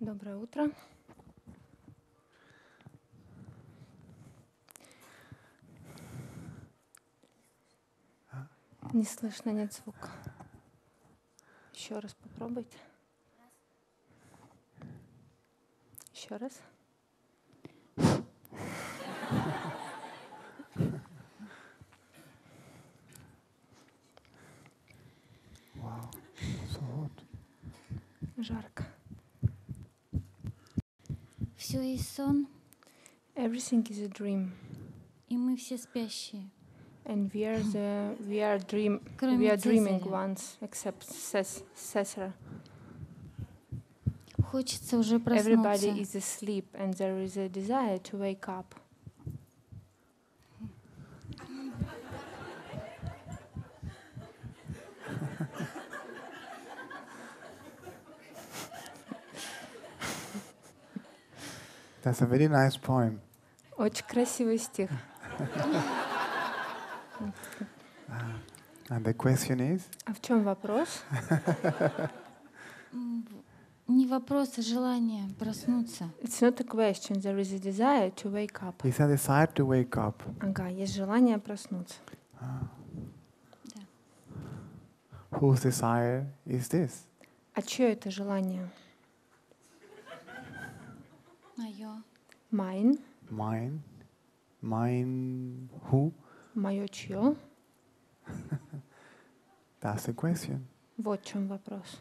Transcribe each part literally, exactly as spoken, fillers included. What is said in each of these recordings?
Доброе утро. Не слышно, нет звука. Еще раз попробуйте. Еще раз. Wow, so hot. Жарко. Все есть сон, Everything is a dream. и мы все спящие. And we are the we are dream Кроме we are dreaming Цезаря. ones, except Ces- Caesar. Хочется уже Everybody проснуться. is asleep, and there is a desire to wake up. That's a very nice poem. Очень красивый стих. And the question is, А в чем вопрос? М, Не вопрос, а желание проснуться. It's not a question. There is a desire to wake up. it's a desire to wake up. Ага, есть желание проснуться. Да. Whose desire is this? А чье это желание? Мое. Mine. Mine? Mine who? Мое чье? That's the question. Вот в чем вопрос.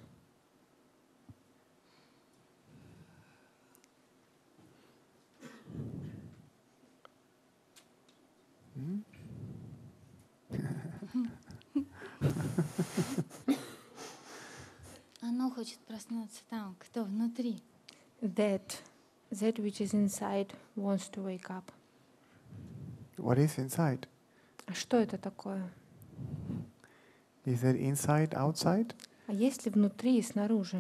Hmm? Оно хочет проснуться там, кто внутри. That, that which is inside wants to wake up. What is inside? А что это такое? Is there inside, outside? А есть ли внутри и снаружи?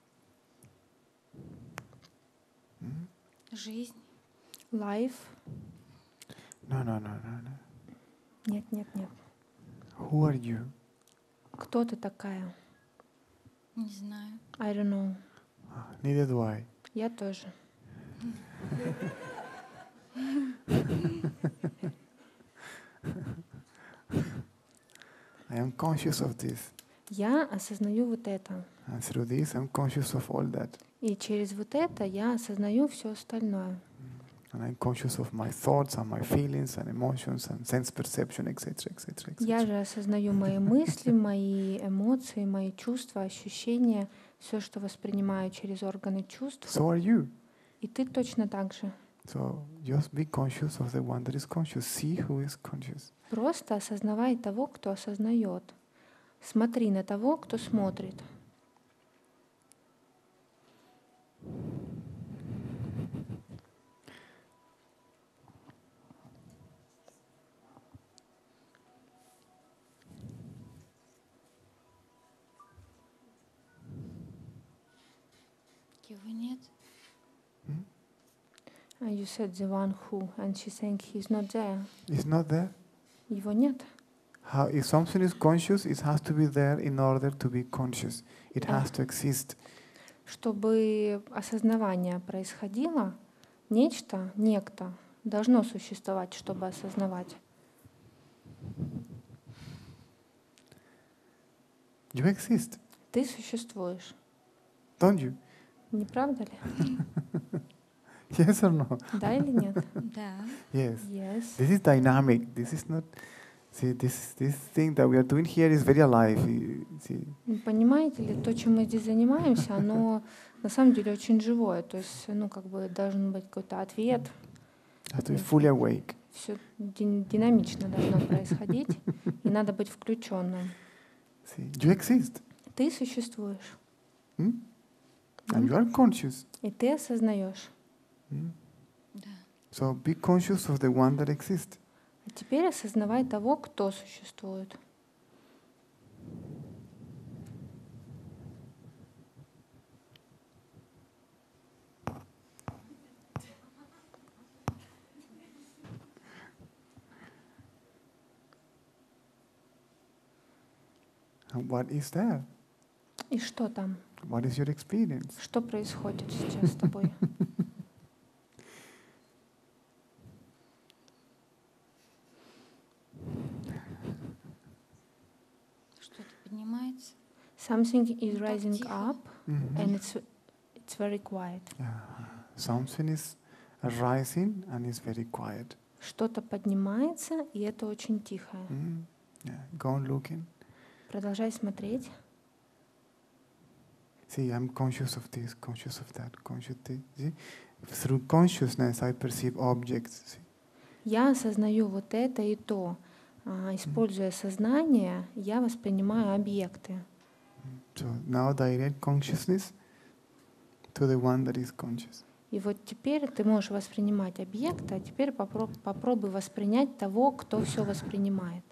Hmm? Жизнь. Life? No, no, no, no, no. Нет, нет, нет. Who are you? Кто ты такая? Не знаю. I don't know. Ah, neither do I. Я тоже. I am conscious of this. Я осознаю вот это. And through this, I'm conscious of all that. И через вот это я осознаю все остальное. And I'm conscious of my thoughts and my feelings and emotions and sense perception, et cetera, et cetera, et Я cetera. же осознаю мои мысли, мои эмоции, мои чувства, ощущения, все, что воспринимаю через органы чувств. So are you. И ты точно так же. So just be conscious of the one that is conscious. See who is conscious. Просто осознавай того, кто осознает. Смотри на того, кто смотрит. Его нет. And you said the one who, and she's saying he's not there. It's not there. Его нет. How, if something is conscious, it has to be there in order to be conscious. It Да. has to exist. Чтобы осознавание происходило, нечто, некто должно существовать, чтобы осознавать. You exist, Ты существуешь. don't you? Не правда ли? Yes or no? Да или нет? Да. Yes. Yes. This is dynamic. This is not. See, this this thing that we are doing here is very alive. You- See, Понимаете ли, то, чем мы здесь занимаемся, оно на самом деле очень живое. То есть, ну, как бы должен быть какой-то ответ. you have to be fully awake. Все динамично должно происходить, и надо быть включенным. See, you exist, Ты существуешь, hmm? and you are conscious. и ты осознаешь. Hmm? Да. So be conscious of the one that exists. А теперь осознавай того, кто существует. And what is there? И что там? What is your experience? Что происходит сейчас с тобой? Что-то поднимается. Something is Ну, так rising тихо. up Mhm. and it's it's very quiet. Yeah. Something is rising and is very quiet. Что-то поднимается, и это очень тихое. Mhm. Yeah. Go on looking. Продолжай смотреть. See, I'm conscious of this, conscious of that, conscious of this. See? Through consciousness, I perceive objects. See? Я осознаю вот это и то. А, Используя сознание, я воспринимаю объекты. So now direct consciousness to the one that is conscious. И вот теперь ты можешь воспринимать объекты, а теперь попро- попробуй воспринять того, кто все воспринимает.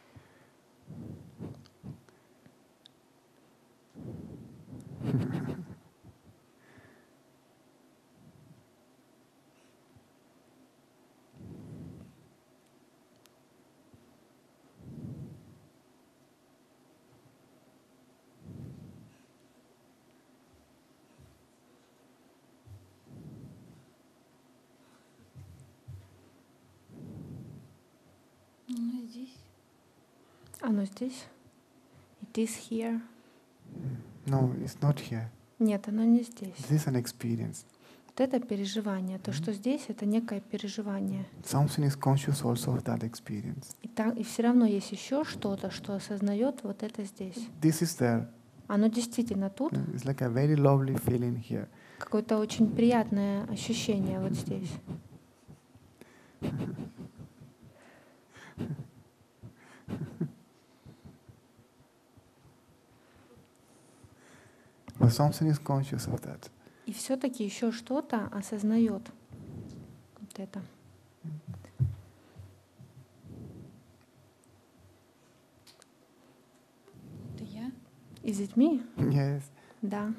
Ну, здесь. Оно здесь? It is here. No, it's not here. Нет, оно не здесь. This is an experience. Вот это переживание. То, что здесь, это некое переживание. Something is conscious also of that experience. И, так, и все равно есть еще что-то, что осознает вот это здесь. This is there. Оно действительно тут. It's like a very lovely feeling here. Какое-то очень приятное ощущение вот здесь. But something is conscious of that. И все-таки еще что-то осознает вот это. Это я? И с детьми? Yes. Да.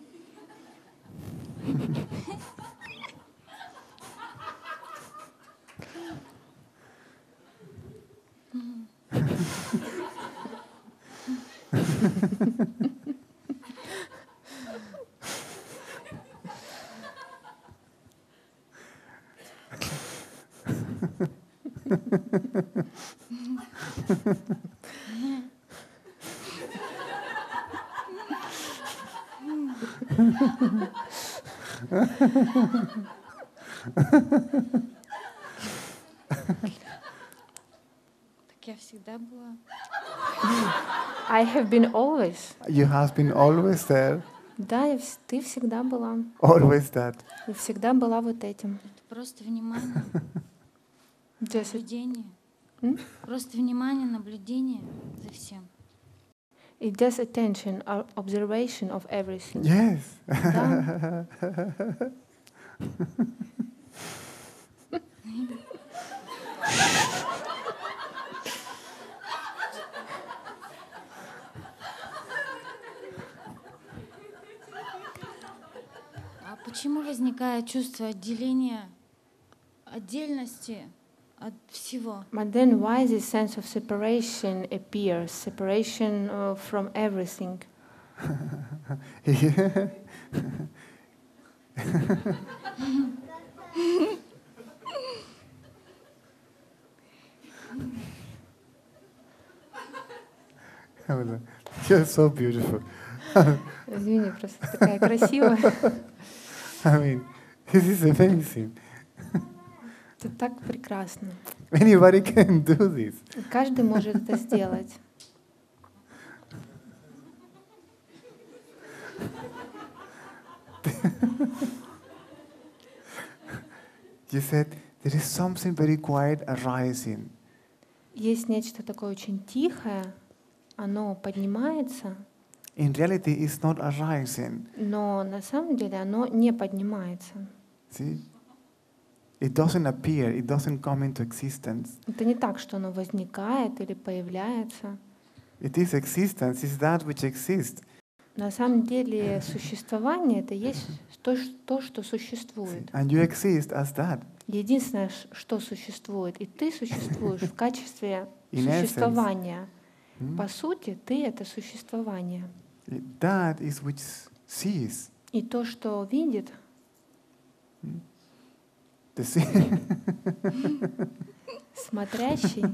Так я всегда была. I have been always. You have been always there, Да, я вс- ты всегда была. always that. И всегда была вот этим. Это просто внимание, Just, наблюдение. М? Просто внимание, наблюдение за всем. it just attention, or observation of everything. Yes. Да. А почему возникает чувство отделения, отдельности от всего? But then why this sense of separation appears? Separation uh, from everything. You're so beautiful. Извини, просто такая красивая. I mean, this is amazing. Это так прекрасно. Anybody can do this. Каждый может это сделать. You said there is something very quiet arising. Есть нечто такое очень тихое, оно поднимается, In reality, it's not arising. но на самом деле оно не поднимается. See? It doesn't appear, it doesn't come into existence. Это не так, что оно возникает или появляется. It is existence, it's that which exists. На самом деле существование — это есть то, ш- то, что See? существует. And you exist as that. Единственное, ш- что существует, и ты существуешь в качестве In essence. существования. Hmm? По сути, ты — это существование. It- That is which sees. И то, что видит, The see- смотрящий,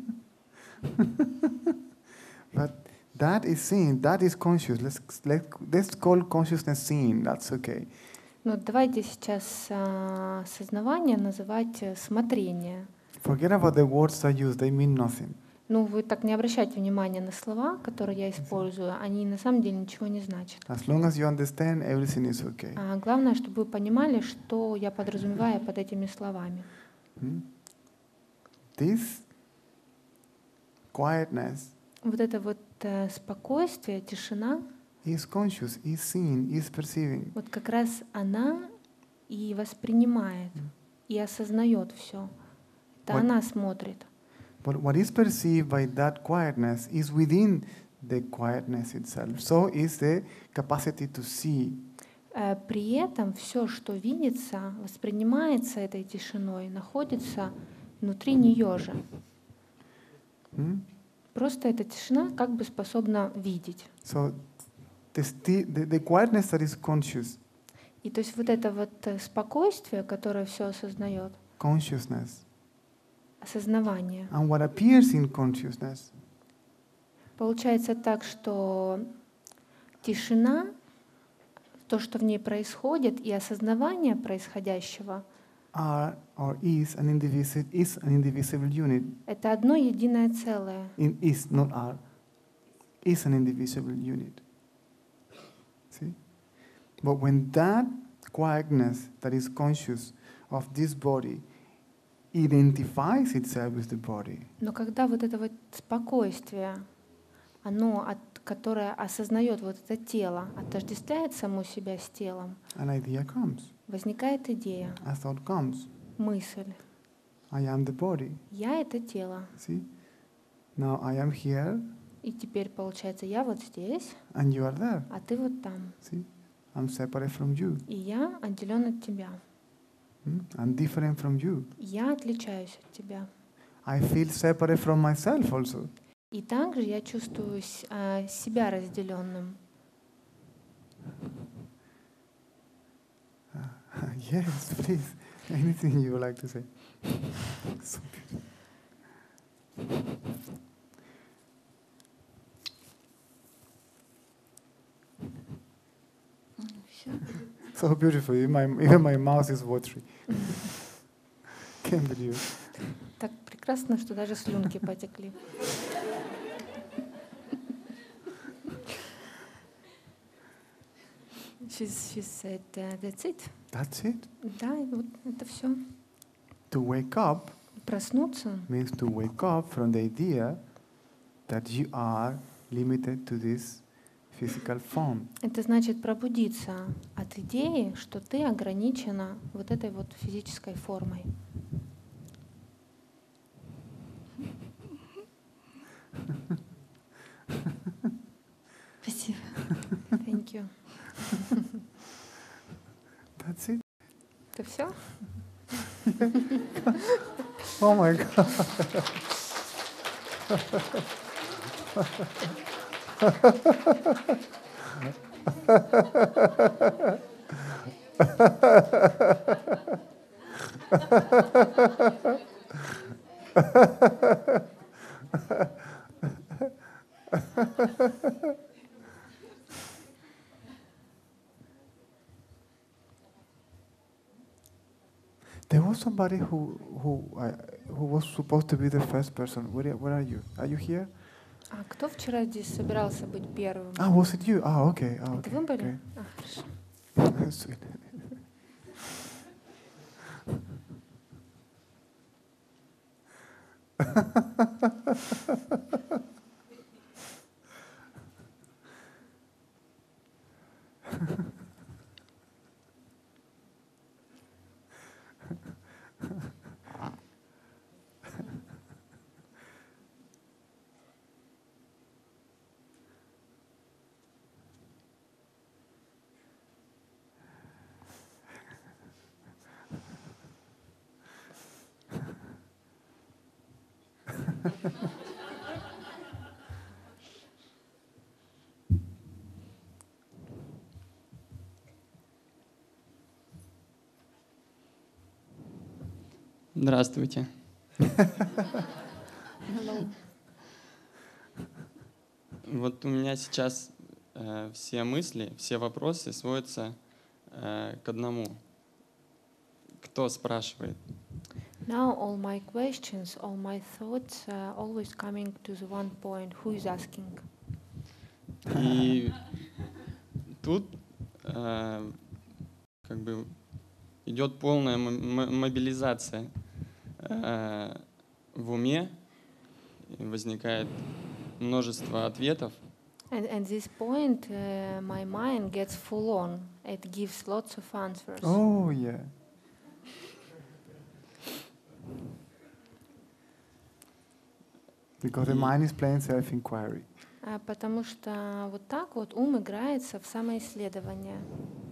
but that is seen, that is conscious. Let's, let's, let's call consciousness seen, that's okay. ну давайте сейчас а, сознавание называть э, смотрение. Forget about the words I use, they mean nothing. Ну, вы так не обращайте внимания на слова, которые я использую, они на самом деле ничего не значат. As long as you understand, everything is okay. А главное, чтобы вы понимали, что я подразумеваю под этими словами. Hmm? This quietness Вот это вот э, спокойствие, тишина, is conscious, is seen, is perceiving. вот как раз она и воспринимает, и осознает все. Это Вот. она смотрит. But what is perceived by that quietness is within the quietness itself. So is the capacity to see. Э, При этом все, что видится, воспринимается этой тишиной, находится внутри нее же. Hmm? Просто эта тишина как бы способна видеть. So the, sti- the, the quietness that is conscious, И то есть вот это вот э, спокойствие, которое все осознает, consciousness, осознавание, and what appears in consciousness получается так, что тишина, то, что в ней происходит, и осознавание происходящего are or is an indivisible is an indivisible unit. — это одно единое целое. In is not are is an indivisible unit. See? But when that quietness that is conscious of this body identifies itself with the body, Но когда вот это вот спокойствие, оно, от, которое осознает вот это тело, отождествляет само себя с телом, an idea comes, возникает идея, a thought comes. мысль. I am the body. Я — это тело. See? Now I am here И теперь, получается, я вот здесь, and you are there. а ты вот там. See? I'm separate from you. И я отделен от тебя. Hmm? I'm different from you. Я отличаюсь от тебя. I feel separate from myself also. И также я чувствую с- а, себя разделенным. Yes, please. Anything you would like to say. So beautiful. Все. So beautiful. Even my, even my mouth is watery. Can't believe it. Так прекрасно, что даже слюнки потекли. She's, she said, uh, that's it. That's it. Да, и вот это все. To wake up Проснуться means to wake up from the idea that you are limited to this physical form. — это значит пробудиться от идеи, что ты ограничена вот этой вот физической формой. Спасибо. Thank you. That's it. Это все? Oh my God. There was somebody who who uh, who was supposed to be the first person. Where, where are you? Are you here? А кто вчера здесь собирался быть первым? Ah, was it you? Ah, okay. Ah, Это okay. вы были? okay. А, хорошо. Sweet. Здравствуйте. Hello. Вот у меня сейчас э, все мысли, все вопросы сводятся э, к одному. Кто спрашивает? Now all my questions, all my thoughts uh, always coming to the one point. Who is asking? И тут э, как бы идет полная м- м- мобилизация э, в уме, и возникает множество ответов. And at this point, uh, my mind gets full on. It gives lots of answers. Oh, yeah. Because the И- mind is playing self-inquiry. А, потому что вот так вот ум играется в самоисследование.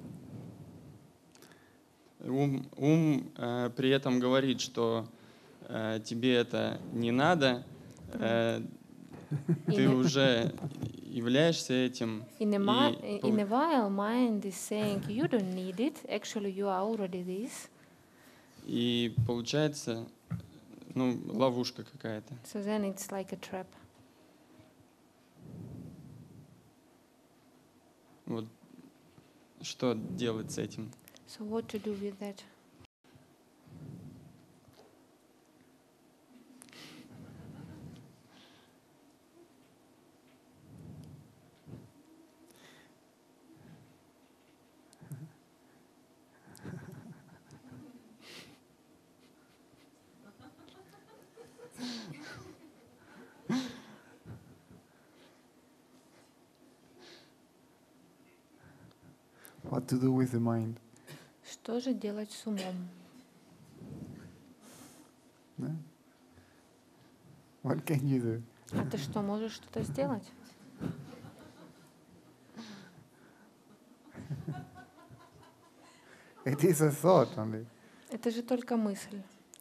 Ум, ум э, при этом говорит, что э, тебе это не надо, э, ты In a, уже являешься этим. in, a mi- И in a while, mind is saying you don't need it. Actually, you are already this. И получается, ну, ловушка какая-то. So then it's like a trap. Вот что делать с этим? So what to do with that? What to do with the mind? Что же делать с умом? No? What can you do? А ты что, можешь что-то сделать? It is a thought only. Это же только мысль.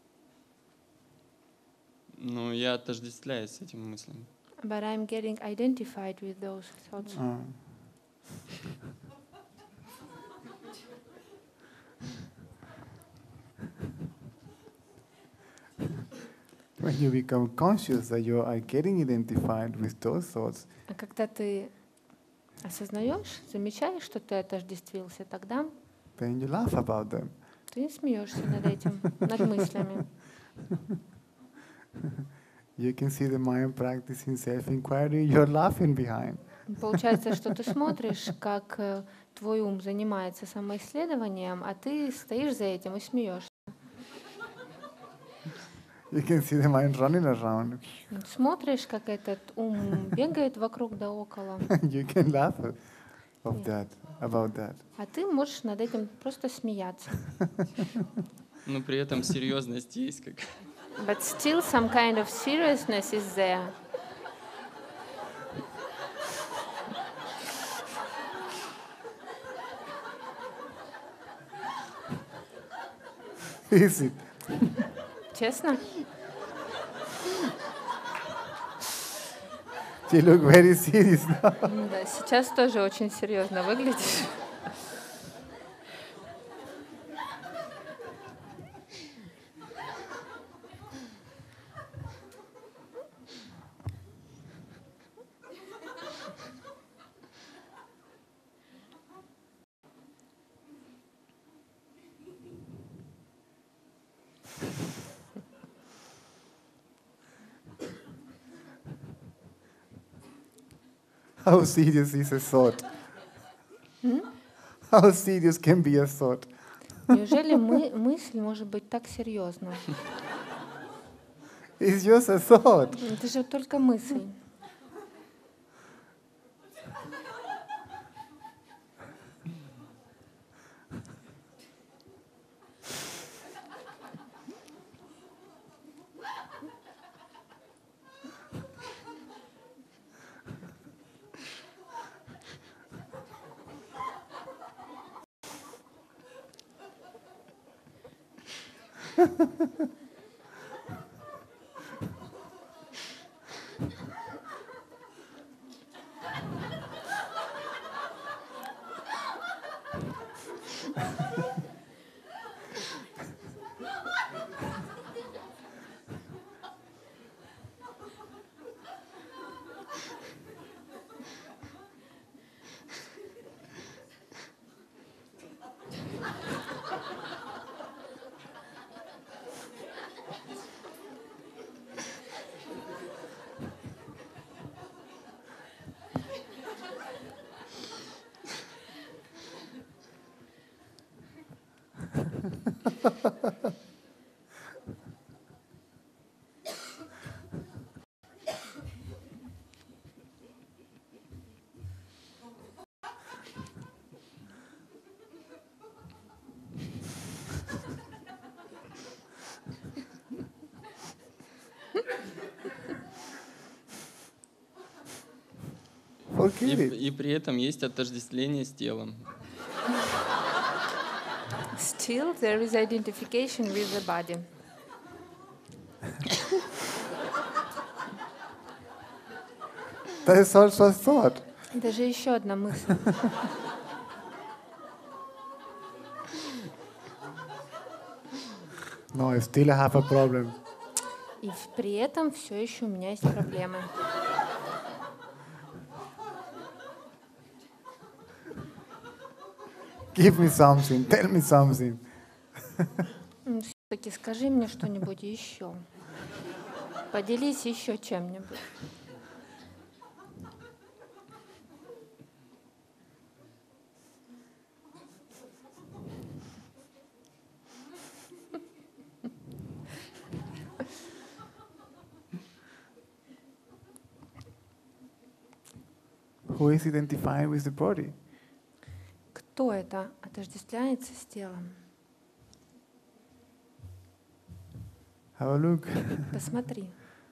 Ну, я отождествляюсь с этими мыслями. But I'm getting identified with those thoughts. Ah. When you become conscious that you are getting identified with those thoughts, А когда ты осознаешь, замечаешь, что ты отождествился, тогда then you laugh about them. ты смеешься над этим, над мыслями. You can see the mind practicing self-inquiry, you're laughing behind. Получается, что ты смотришь, как э, твой ум занимается самоисследованием, а ты стоишь за этим и смеешься. You can see the mind running around. Смотришь, как этот ум бегает вокруг да около, You can laugh of that, about that. а ты можешь над этим просто смеяться. Но при этом серьезность есть как. But still some kind of seriousness is there. Is it? Честно? You look very serious now. Да, сейчас тоже очень серьезно выглядишь. How serious is a thought? How serious can be a thought? Неужели мы, мысль может быть так серьезна? It's just a thought. Это же только мысль. Forget И, it. и при этом есть отождествление с телом. Still, there is identification with the body. That is also a thought. Это же еще одна мысль. No, still I have a problem. И в- при этом все еще у меня есть проблемы. Give me something. Tell me something. Все-таки скажи мне что-нибудь еще. Поделись еще чем-нибудь. Who is identified with the body? Кто это отождествляется с телом? Have a look. Посмотри.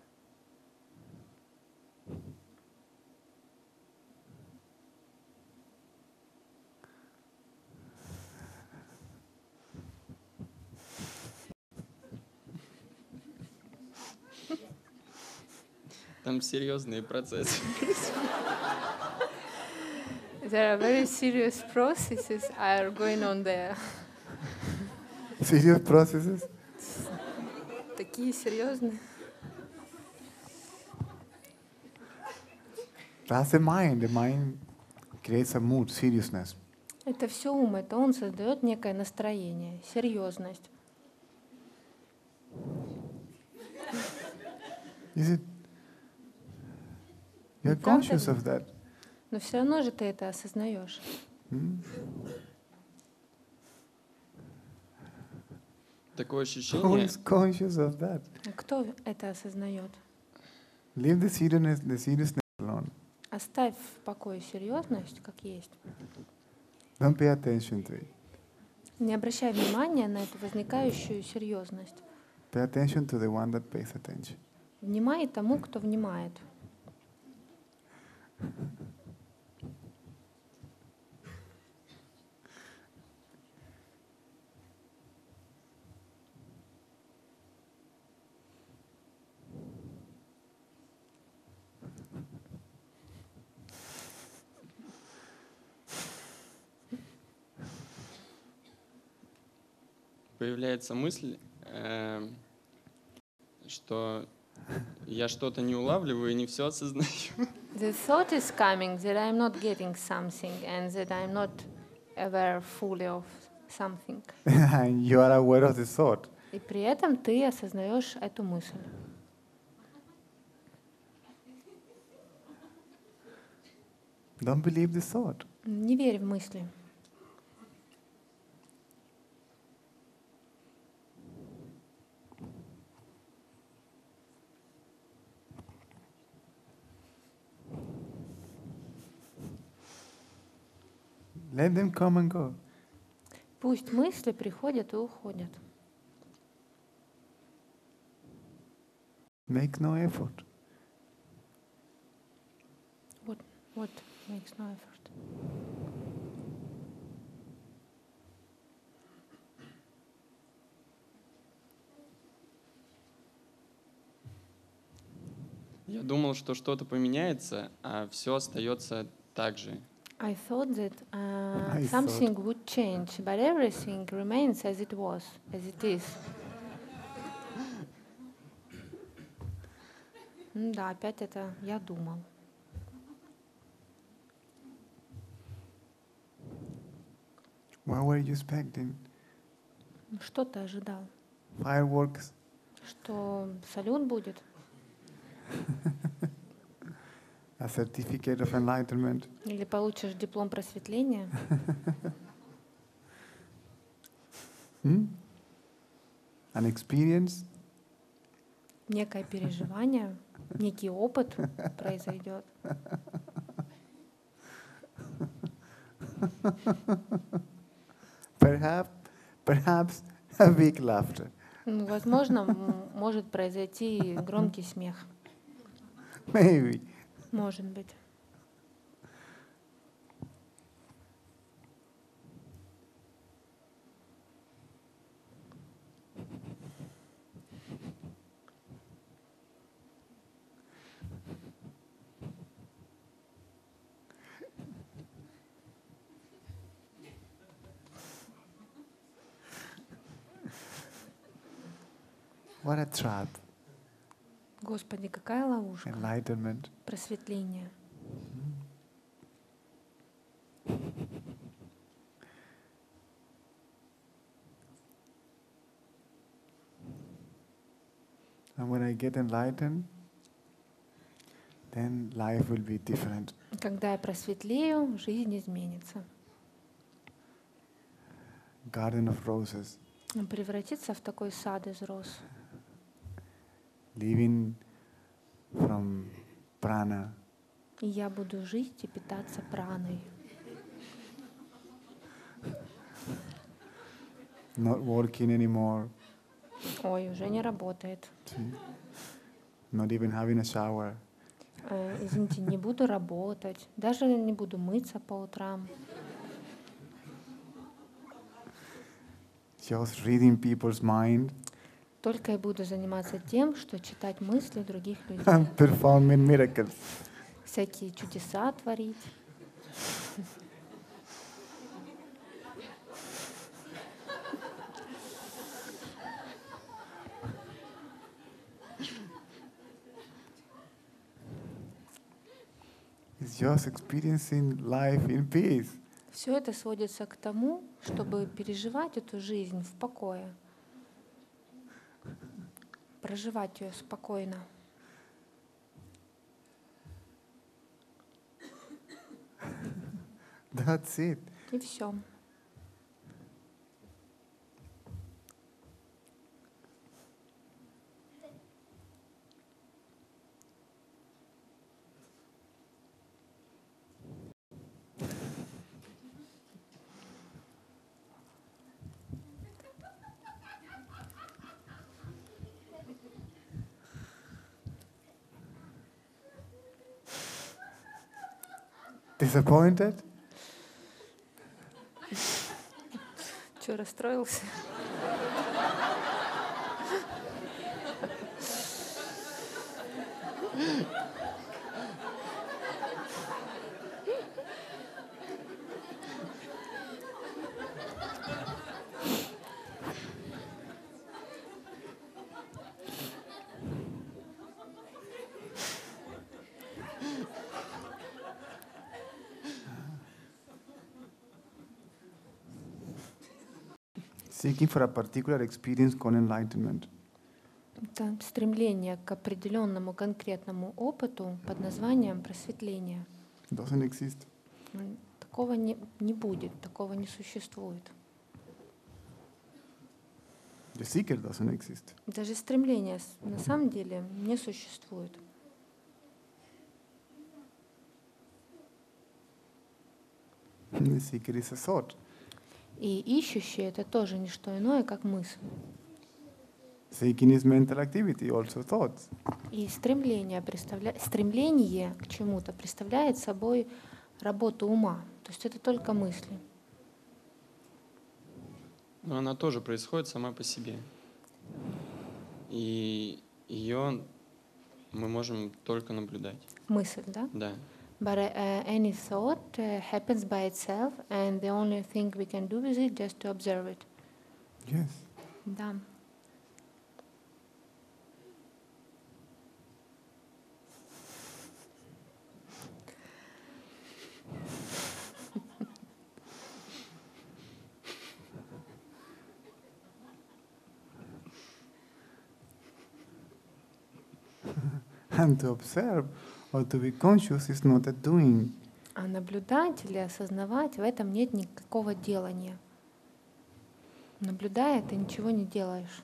Там серьезные процессы. There are very serious processes are going on there. Serious processes. Такие серьезные. That's the mind. The mind creates a mood, seriousness. Это все ум, это он создает некое настроение, серьезность. Is it? You're Правда conscious ли? of that. Но все равно же ты это осознаешь. Hmm? Такое Who ощущение, is conscious of that? А кто это осознает? Leave the seriousness, the seriousness alone. Оставь в покое серьезность, как есть. Don't pay attention to it. Не обращай внимания на эту возникающую серьезность. Pay attention to the one that pays attention. Внимай тому, кто внимает. появляется мысль, э, что я что-то не улавливаю и не все осознаю. The thought is coming that I'm not getting something and that I'm not aware fully of something. And you are aware of the thought. И при этом ты осознаешь эту мысль. Don't believe the thought. Не верь в мысли. Let them come and go. Пусть мысли приходят и уходят. Make no effort. What, what makes no effort? Я думал, что что-то поменяется, а все остается так же. I thought that uh, I something would change, but everything remains as it was, as it is. М, Да, опять это я думал. What were you expecting? Ну, Что ты ожидал? Fireworks? Что салют будет? A certificate of enlightenment? Или получишь диплом просветления? Hmm? An experience, Некое переживание, некий опыт произойдет. perhaps, perhaps a big laughter. Ну, возможно, м, может произойти громкий смех. Maybe. Может быть. What a trap. Господи, какая ловушка. Enlightenment. Просветление. And when I get enlightened, then life will be different. Когда я просветлею, жизнь изменится. Garden of roses, Он превратится в такой сад из роз. living from prana, И я буду жить и питаться праной. not working anymore, Ой, уже не работает. see? Not even having a shower, Э, Извините, не буду работать, даже не буду мыться по утрам. just reading people's mind Только я буду заниматься тем, что читать мысли других людей. and performing miracles. Всякие чудеса творить. It's just experiencing life in peace. Все это сводится к тому, чтобы переживать эту жизнь в покое. Проживать ее спокойно. That's it. И все. Disappointed? Че, расстроился? Seeking for a particular experience called enlightenment. Это стремление к определенному конкретному опыту под названием просветление. Doesn't exist. М, Такого не, не будет, такого не существует. The seeker doesn't exist. Даже стремление с- на самом деле не существует. The seeker is a thought. И ищущий — это тоже не что иное, как мысль. Seeking is mental activity, also thoughts. И стремление, представля... стремление к чему-то представляет собой работу ума. То есть это только мысли. Но она тоже происходит сама по себе. И ее мы можем только наблюдать. Мысль, да? Да. But uh, any thought uh, happens by itself, and the only thing we can do with it just to observe it. Yes. Да. And to observe or to be conscious is not a doing. А наблюдать или осознавать — в этом нет никакого делания. Наблюдая, ты ничего не делаешь.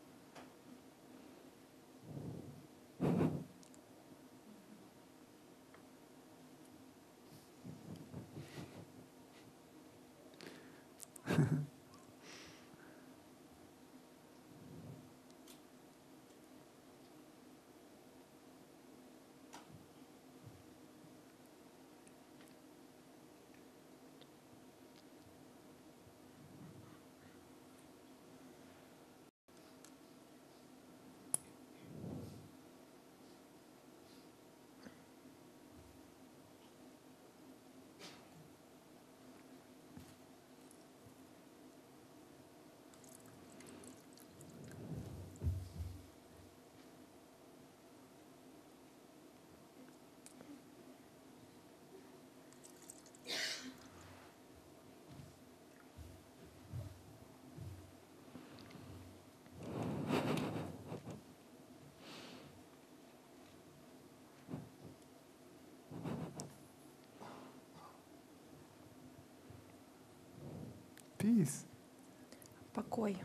Peace. Покой.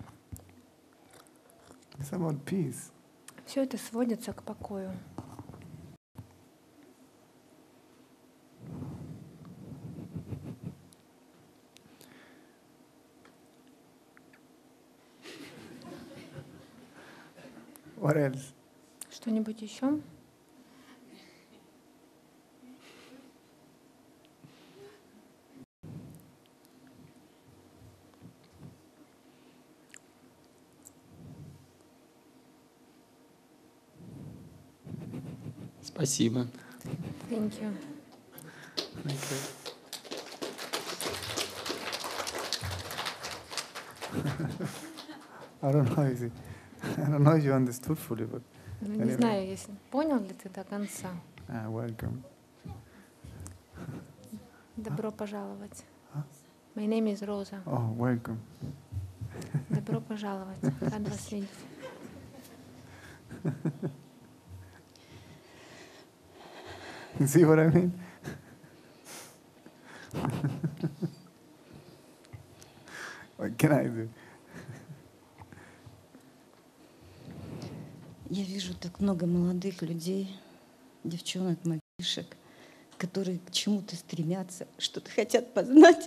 It's about peace. Все это сводится к покою. What else? Что-нибудь еще? Спасибо. Thank you. Okay. I don't know if you, I don't know if you understood fully, but Ну, Не Anyway. знаю, если понял ли ты до конца. ah, welcome. Добро пожаловать. А? My name is Rosa. Oh, welcome. Добро пожаловать. Рад вас видеть. See what I mean? What can I do? Я вижу так много молодых людей, девчонок, мальчишек, которые к чему-то стремятся, что-то хотят познать.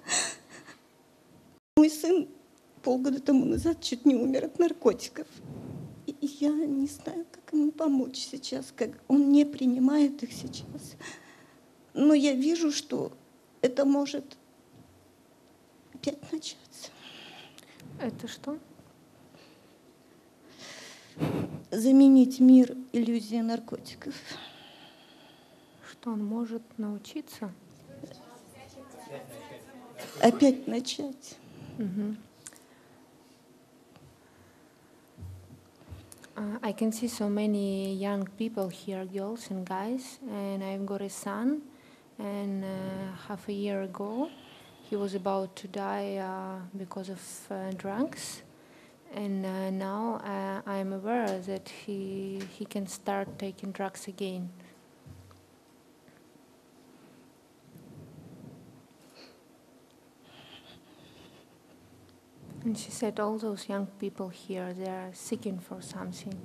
Мой сын полгода тому назад чуть не умер от наркотиков. И я не знаю, как ему помочь сейчас, как он не принимает их сейчас. Но я вижу, что это может опять начаться. Это что? Заменить мир иллюзией наркотиков. Что он может научиться? Опять начать. Мгм. Uh, I can see so many young people here, girls and guys, and I've got a son. And uh, half a year ago, he was about to die uh, because of uh, drugs. And uh, now uh, I'm aware that he he can start taking drugs again. And she said, all those young people here, they are seeking for something.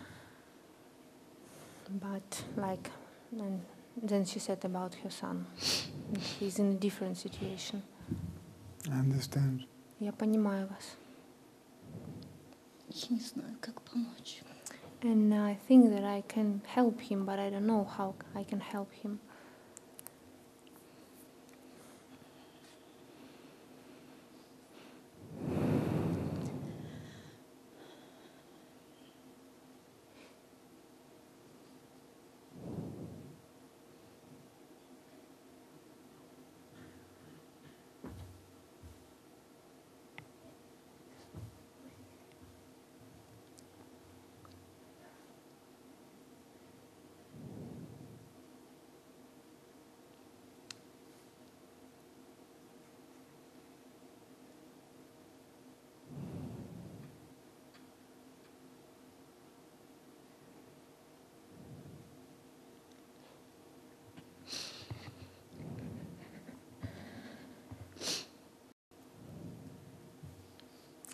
But like, and then she said about her son. He's in a different situation. I understand. Я понимаю вас. Я не знаю, как помочь. And I think that I can help him, but I don't know how I can help him.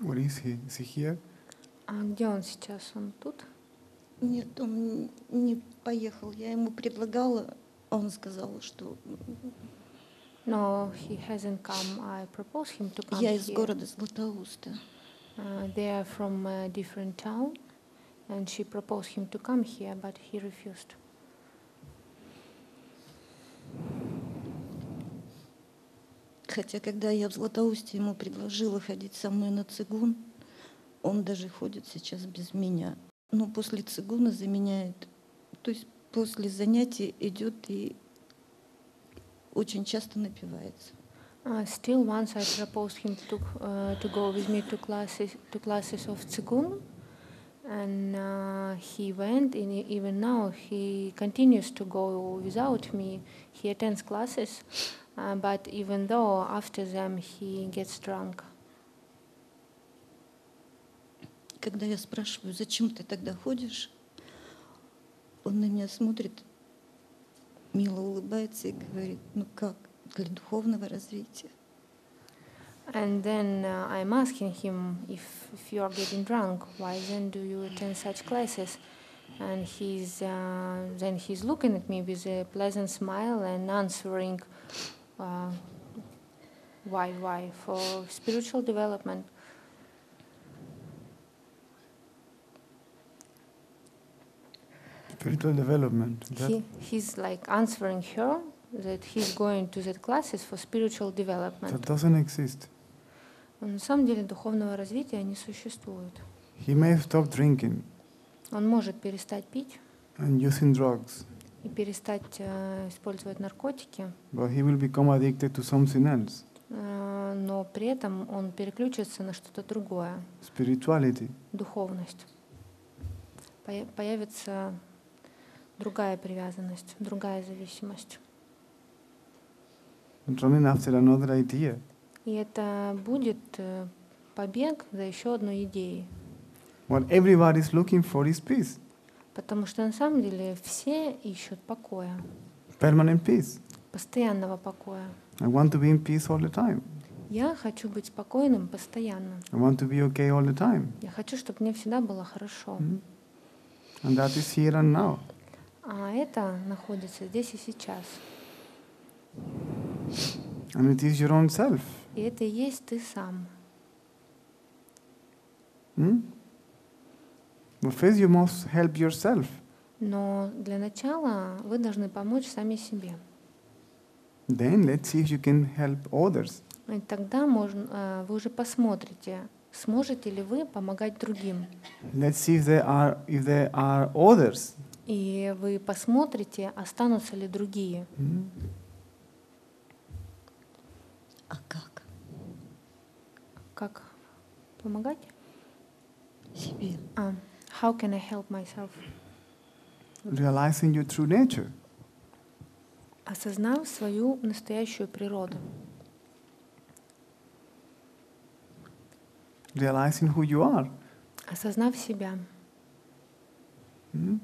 Where is he? Is he here? А где он сейчас? Он тут? Нет, он не поехал. Я ему предлагала, он сказал, что No, he hasn't come. I proposed him to come я из here. города Златоуста. Uh, they are from a different town, and she proposed him to come here, but he refused. Хотя, когда я в Златоусте ему предложила ходить со мной на цигун, он даже ходит сейчас без меня. Но после цигуна заменяет, то есть после занятий идет и очень часто напивается. Uh, still, once I proposed him to uh, to go with me to classes to classes of Tzigun, and uh, he went. And e- even now, he continues to go without me. He attends classes, uh, but even though after them he gets drunk. Когда я спрашиваю, зачем ты тогда ходишь, он на меня смотрит, мило улыбается и говорит, ну как, для духовного развития. And then uh, I'm asking him if, if you are getting drunk, why then do you attend such classes? And he's uh, then he's looking at me with a pleasant smile and answering, uh, why, why? For spiritual development. Spiritual development. Is that- He, he's like answering her that he's going to that classes for spiritual that development. doesn't exist. Но на самом деле духовного развития не существует. He may stop drinking Он может перестать пить and using drugs, и перестать э, использовать наркотики, but he will become addicted to something else. э, но при этом он переключится на что-то другое, Spirituality. духовность. Поя- появится другая привязанность, другая зависимость. Running after another idea. И это будет э, побег за еще одной идеей. What everybody is looking for is peace, Потому что на самом деле все ищут покоя, permanent peace. постоянного покоя. I want to be in peace all the time. Я хочу быть спокойным постоянно. I want to be okay all the time. Я хочу, чтобы мне всегда было хорошо. Mhm. And that is here and now. А это находится здесь и сейчас. And it is your own self. И это и есть ты сам. Hmm? But first you must help yourself. Но для начала вы должны помочь сами себе. Then let's see if you can help others. И тогда можно, э, вы уже посмотрите, сможете ли вы помогать другим. Let's see if there are if there are others. И вы посмотрите, останутся ли другие. Hmm? А как? Как помогать? Себе. А, how can I help myself? Realizing your true nature. Осознав свою настоящую природу. Realizing who you are. Осознав себя. Hmm?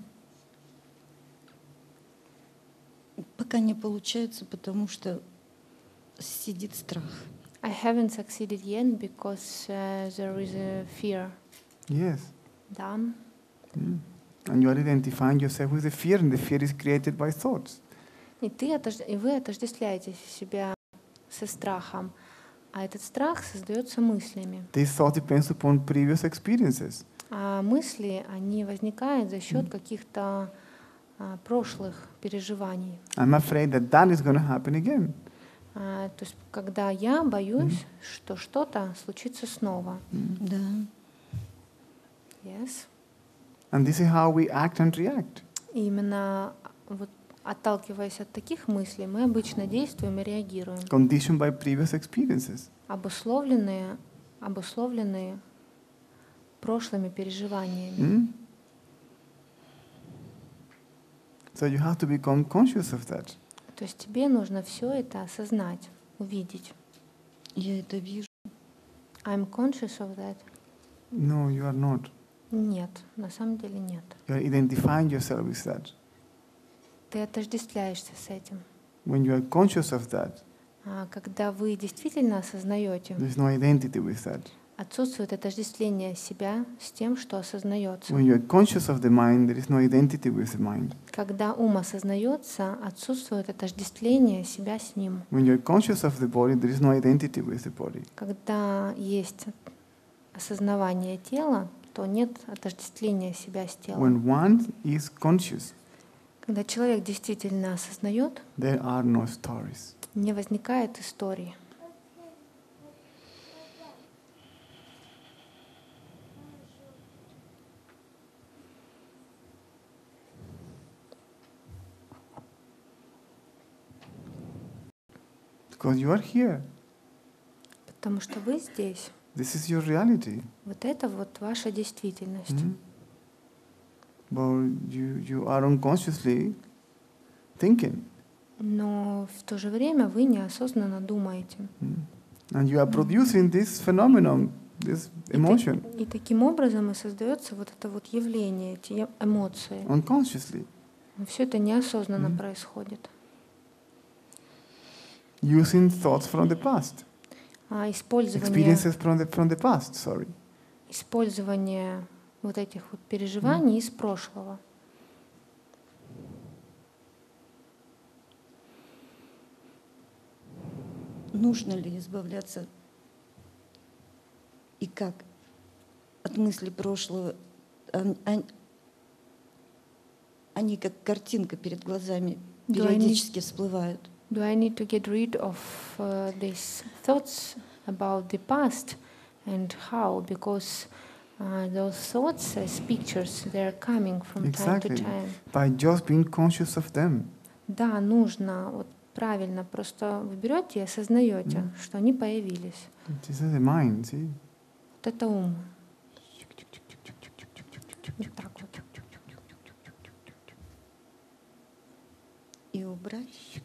Пока не получается, потому что сидит страх. I haven't succeeded yet because uh, there is a fear. Yes. Да. Hmm. And you are identifying yourself with the fear, and the fear is created by thoughts. И, ты отож- и вы отождествляете себя со страхом, а этот страх создается мыслями. This thought depends upon previous experiences. А мысли, они возникают за счет каких-то а, прошлых переживаний. I'm afraid that that is going to happen again. А, то есть, когда я боюсь, что что-то случится снова. Да. Yes. And this is how we act and react. И именно вот, отталкиваясь от таких мыслей, мы обычно действуем и реагируем. Conditioned by previous experiences. Обусловленные, обусловленные прошлыми переживаниями. Hmm? So you have to become conscious of that. То есть тебе нужно все это осознать, увидеть. Я это вижу. I'm conscious of that. No, you are not. Нет, на самом деле нет. You are identifying yourself with that. Ты отождествляешься с этим. When you are conscious of that, А когда вы действительно осознаете, there is no identity with that. отсутствует отождествление себя с тем, что осознается. When you are conscious of the mind, there is no identity with the mind. Когда ум осознается, отсутствует отождествление себя с ним. When you are conscious of the body, there is no identity with the body. Когда есть осознавание тела, то нет отождествления себя с телом. When one is conscious, Когда человек действительно осознает, there are no stories. не возникает истории. Because you are here. Потому что вы здесь. This is your reality. Вот это вот ваша действительность. Mm. But you, you are unconsciously thinking. Но в то же время вы неосознанно думаете. Mm. And you are producing this phenomenon, this emotion, И, так- и таким образом и создается вот это вот явление, эти е- эмоции. unconsciously. Все это неосознанно Мгм. происходит. Using thoughts from the past, А использование, experiences from the, from the past, sorry. использование вот этих вот переживаний из прошлого. Нужно ли избавляться и как от мыслей прошлого? Ан- ан- Они как картинка перед глазами Do I need- периодически всплывают. Do I need to get rid of uh, these thoughts about the past, and how? Because uh, those thoughts as pictures, they're coming from time to Exactly. time. By just being conscious of them. Да, нужно, вот правильно, просто вы берете и осознаете, Мгм. что они появились. This is the mind, see? Вот это ум. Вот так вот. И убрать.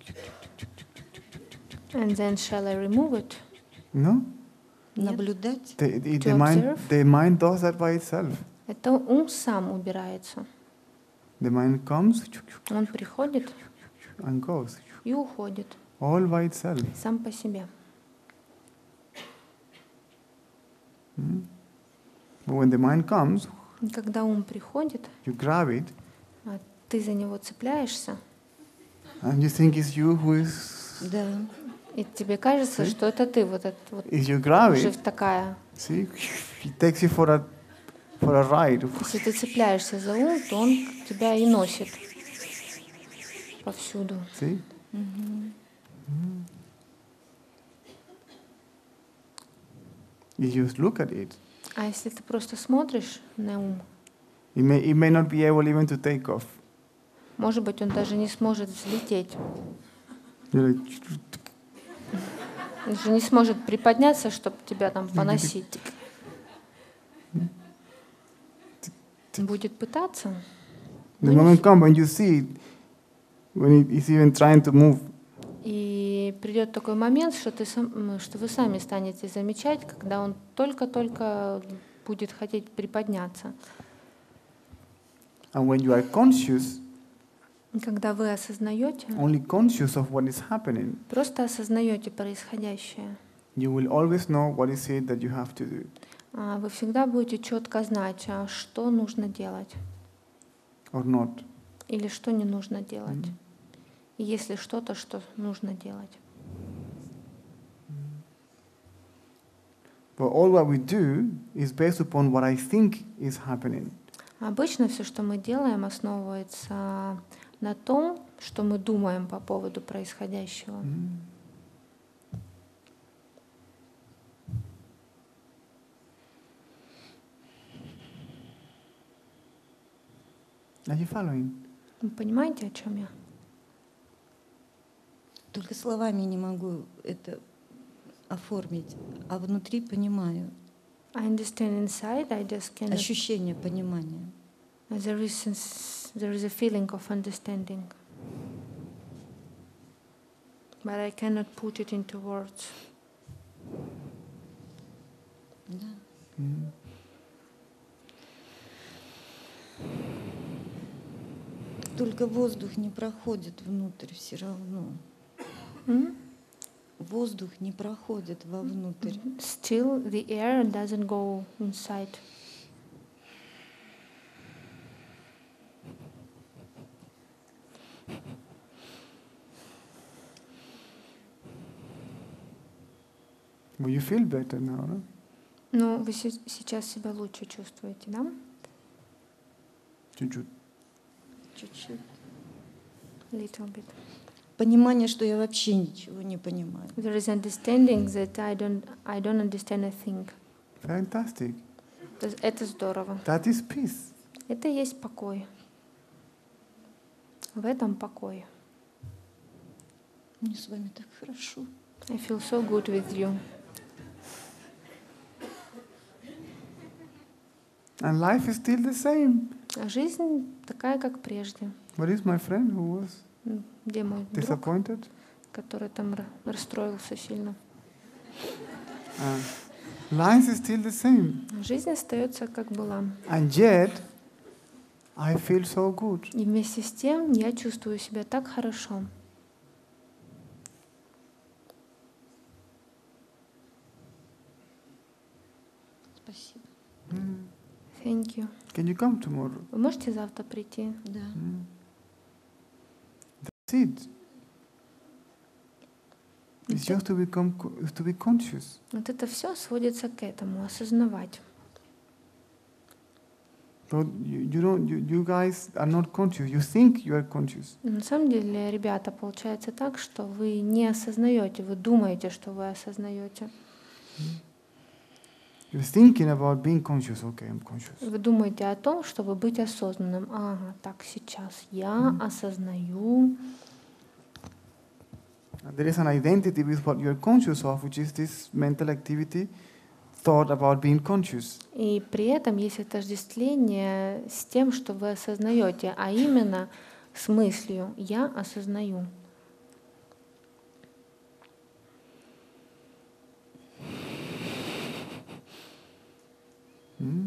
And then shall I remove it? No? Нет. Наблюдать. The, the, To the, mind, observe? the mind does that by itself. Это ум сам убирается. The mind comes Он приходит and goes, и уходит all by itself. сам по себе. Mm. But when the mind comes, И когда ум приходит, you grab it, а ты за него цепляешься, and you think it's you who is. Да. и тебе кажется, See? что это ты, вот, это, вот If you grab уже it, такая. see, it takes you for a for a ride. Если ты цепляешься за ум, то он тебя и носит повсюду. See? Мгм. You just look at it. А если ты просто смотришь на ум, It may it may not be able even to take off. может быть, он даже не сможет взлететь. You're like, Он же не сможет приподняться, чтобы тебя там поносить. Будет пытаться. the Ну, moment comes when you see it, when it is even trying to move. И придет такой момент, что, ты сам, м, что вы сами станете замечать, когда он только-только будет хотеть приподняться. And when you are conscious, И когда вы осознаете, only conscious of what is happening, просто осознаете происходящее, you will always know what is it that you have to do а, вы всегда будете четко знать, а что нужно делать or not. или что не нужно делать. Мгм. И если что-то, что нужно делать. But all what we do is based upon what I think is happening. Обычно все, что мы делаем, основывается на том, что мы думаем по поводу происходящего. Mm. Are you following? Вы понимаете, о чем я? Только словами не могу это оформить, а внутри понимаю. I understand inside, I just cannot. Ощущение понимания. There is, sens- there is a feeling of understanding. But I cannot put it into words. Да. Mm. Только воздух не проходит внутрь все равно. М? воздух не проходит вовнутрь. Still, the air doesn't go inside. Well, you feel better now, no? Ну, вы се- сейчас себя лучше чувствуете, да? Чуть-чуть. Чуть-чуть. Little bit. Понимание, что я вообще ничего не понимаю. There is understanding that I don't, I don't understand a thing. Fantastic. Это- Это здорово. That is peace. Это и есть покой. В этом покое. Мне с вами так хорошо. I feel so good with you. And life is still the same. А жизнь такая, как прежде. What is my friend who was М, Где мой друг, disappointed? который там ра- расстроился сильно? Uh, life is still the same. Жизнь остается, как была. And yet, I feel so good. И вместе с тем я чувствую себя так хорошо. Спасибо. Mm. Thank you. Can you come tomorrow? Вы можете завтра прийти? Да. Mm. That's it. It's just to become, co- to be conscious. Вот это все сводится к этому, осознавать. But you, you don't. You, you guys are not conscious. You think you are conscious. На самом деле, ребята, получается так, что вы не осознаете, вы думаете, что вы осознаете. You're thinking about being conscious. Okay, I'm conscious. Вы думаете о том, чтобы быть осознанным. Ага, так, сейчас я Мгм. осознаю. And there is an identity with what you're conscious of, which is this mental activity, thought about being conscious. И при этом есть отождествление с тем, что вы осознаете, а именно с мыслью «я осознаю». М?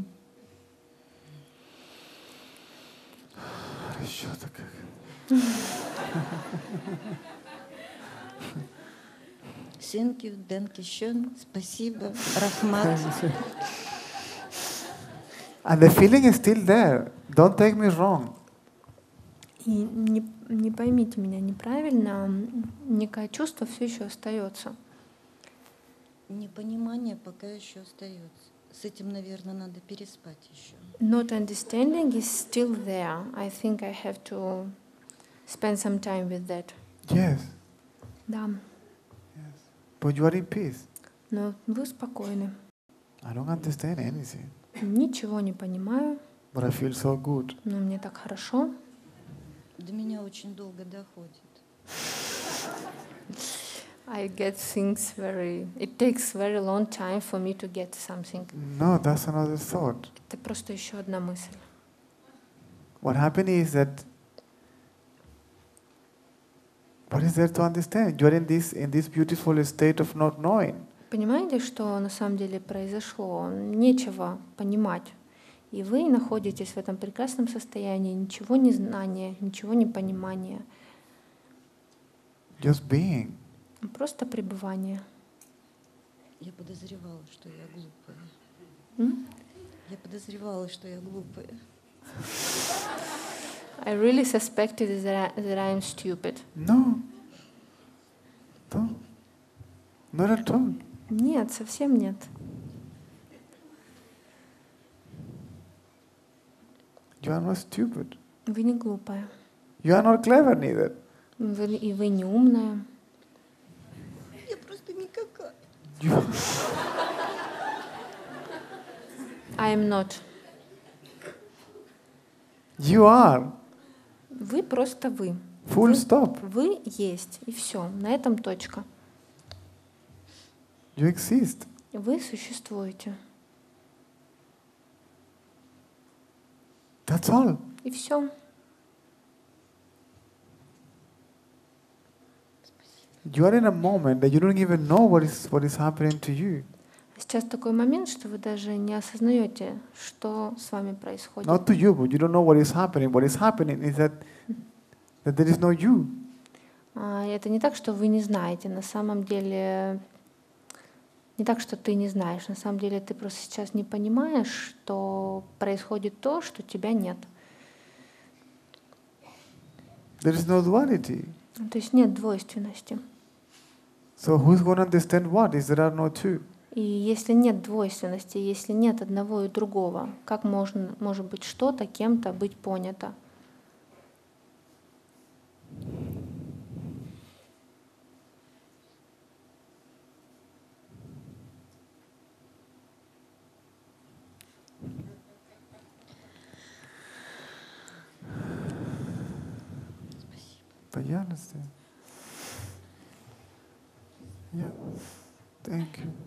Хорошо-то как. Thank you, danke schön, спасибо, Рахмат. And the feeling is still there. Don't take me wrong. И не, не поймите меня неправильно, м, некое чувство все еще остается. Непонимание пока еще остается. С этим, наверное, надо переспать еще. Not understanding is still there. I think I have to spend some time with that. Yes. Да, But you are in peace. но вы спокойны. I don't understand anything. Ничего не понимаю, But I feel so good. но мне так хорошо. До меня очень долго доходит. I get things very... It takes very long time for me to get something. No, that's another thought. Это просто еще одна мысль. What happened is that what is there to understand? You are in this in this beautiful state of not knowing. Понимаете, что на самом деле произошло? Нечего понимать. И вы находитесь в этом прекрасном состоянии, ничего не знания, ничего не понимания, Just being. просто пребывание. Я подозревала, что я глупая. М? Я подозревала, что я глупая. I really suspected that, I, that I'm stupid. No. No. Not at all. Нет, совсем нет. You are not stupid. Вы не глупая. You are not clever neither. Вы, и вы не умная. Я просто никакая. You, I am not. you are. Вы просто вы. Full Вы- stop. Вы есть. И все. На этом точка. You exist. Вы существуете. That's all. И все. You are in a moment that you don't even know what is what is happening to you. Сейчас такой момент, что вы даже не осознаете, что с вами происходит. Not to you, but you don't know what is happening. What is happening is that that there is no you. А, Это не так, что вы не знаете. На самом деле, не так, что ты не знаешь. На самом деле ты просто сейчас не понимаешь, что происходит то, что тебя нет. There is no duality. То есть нет двойственности. So who's going to understand what if there are no two? И если нет двойственности, если нет одного и другого, как можно, может быть что-то кем-то быть понято? But you understand? Yeah. Thank you.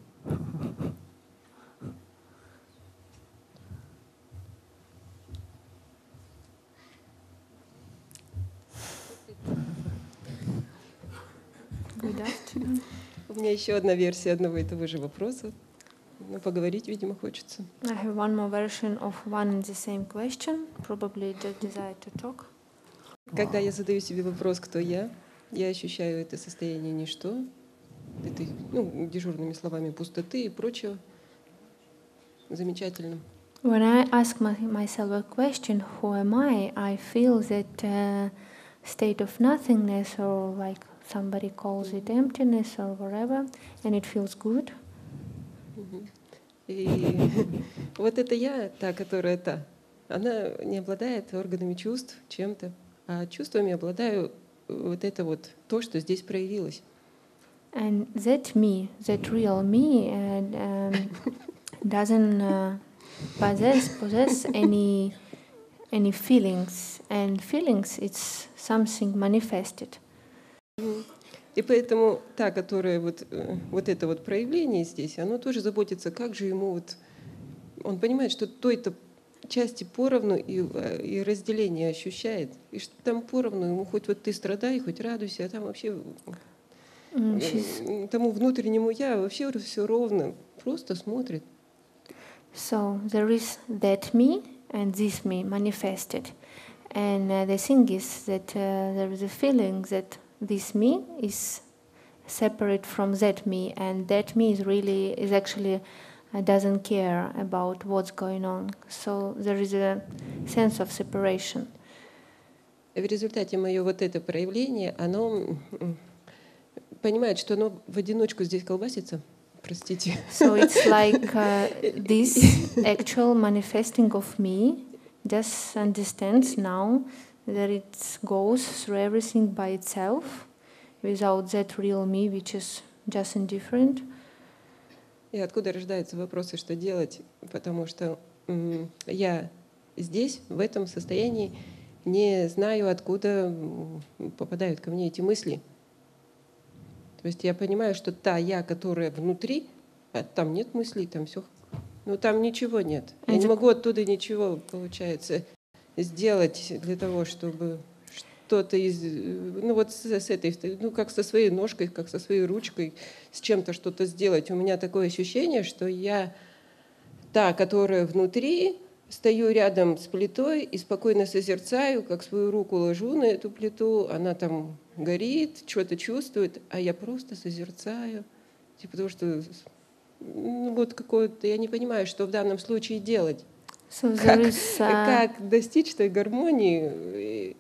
Good afternoon. У меня еще одна версия одного и того же вопроса. Но поговорить, видимо, хочется. I have one more version of one and the same question. Probably just desire to talk. Когда я задаю себе вопрос, кто я, я ощущаю это состояние ничто, этой, ну, дежурными словами, пустоты и прочего. Замечательно. When I ask my, myself a question, who am I? I feel that uh, state of nothingness, or like somebody calls it emptiness or whatever, and it feels good. И вот это я, та, которая та, она не обладает органами чувств, чем-то, а чувствами обладаю вот это вот то, что здесь проявилось. And that me, that real me, and, um, doesn't uh, possess possess any any feelings, and feelings it's something manifested. И поэтому та, которая вот, вот это вот проявление здесь, оно тоже заботится, как же ему вот... Он понимает, что той-то части поровну и, и разделение ощущает, и что там поровну, ему хоть вот ты страдай, хоть радуйся, а там вообще Mm, тому внутреннему я вообще все ровно, просто смотрит. So there is that me and this me manifested, and uh, the thing is that uh, there is a feeling that this me is separate from that me, and that me is really is actually uh, doesn't care about what's going on. So there is a sense of separation. В результате мое вот это проявление, оно понимает, что оно в одиночку здесь колбасится. Простите. So it's like uh, this actual manifesting of me just understands now that it goes through everything by itself, without that real me, which is just indifferent. И откуда рождаются вопросы, что делать? Потому что м, я здесь, в этом состоянии, не знаю, откуда попадают ко мне эти мысли. То есть я понимаю, что та я, которая внутри, а там нет мыслей, там все, ну там ничего нет. Я не могу оттуда ничего, получается, сделать для того, чтобы что-то из, ну вот с, с этой, ну как со своей ножкой, как со своей ручкой, с чем-то что-то сделать. У меня такое ощущение, что я та, которая внутри, стою рядом с плитой и спокойно созерцаю, как свою руку ложу на эту плиту, она там горит, что-то чувствует, а я просто созерцаю. Типа потому что ну, вот какое-то, я не понимаю, что в данном случае делать. So как, there is, uh, как достичь той гармонии,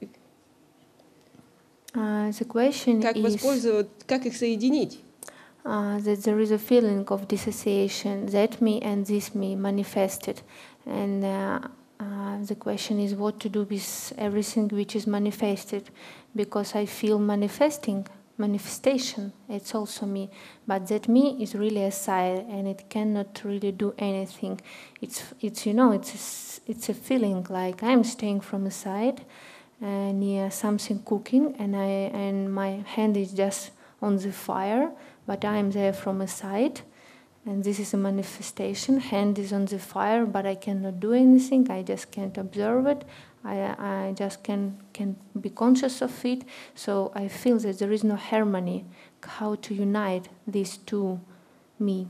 uh, the question как is, воспользоваться, как их соединить. Uh, that there is a feeling of dissociation, that me and this me manifested. And uh, uh, the question is what to do with everything which is manifested, because I feel manifesting, manifestation, it's also me. But that me is really a side and it cannot really do anything. It's, it's you know, it's a, it's a feeling like I'm staying from a side uh, near something cooking and, I, and my hand is just on the fire, but I am there from a side, and this is a manifestation. Hand is on the fire, but I cannot do anything. I just can't observe it. I, I just can can be conscious of it. So I feel that there is no harmony. How to unite these two me?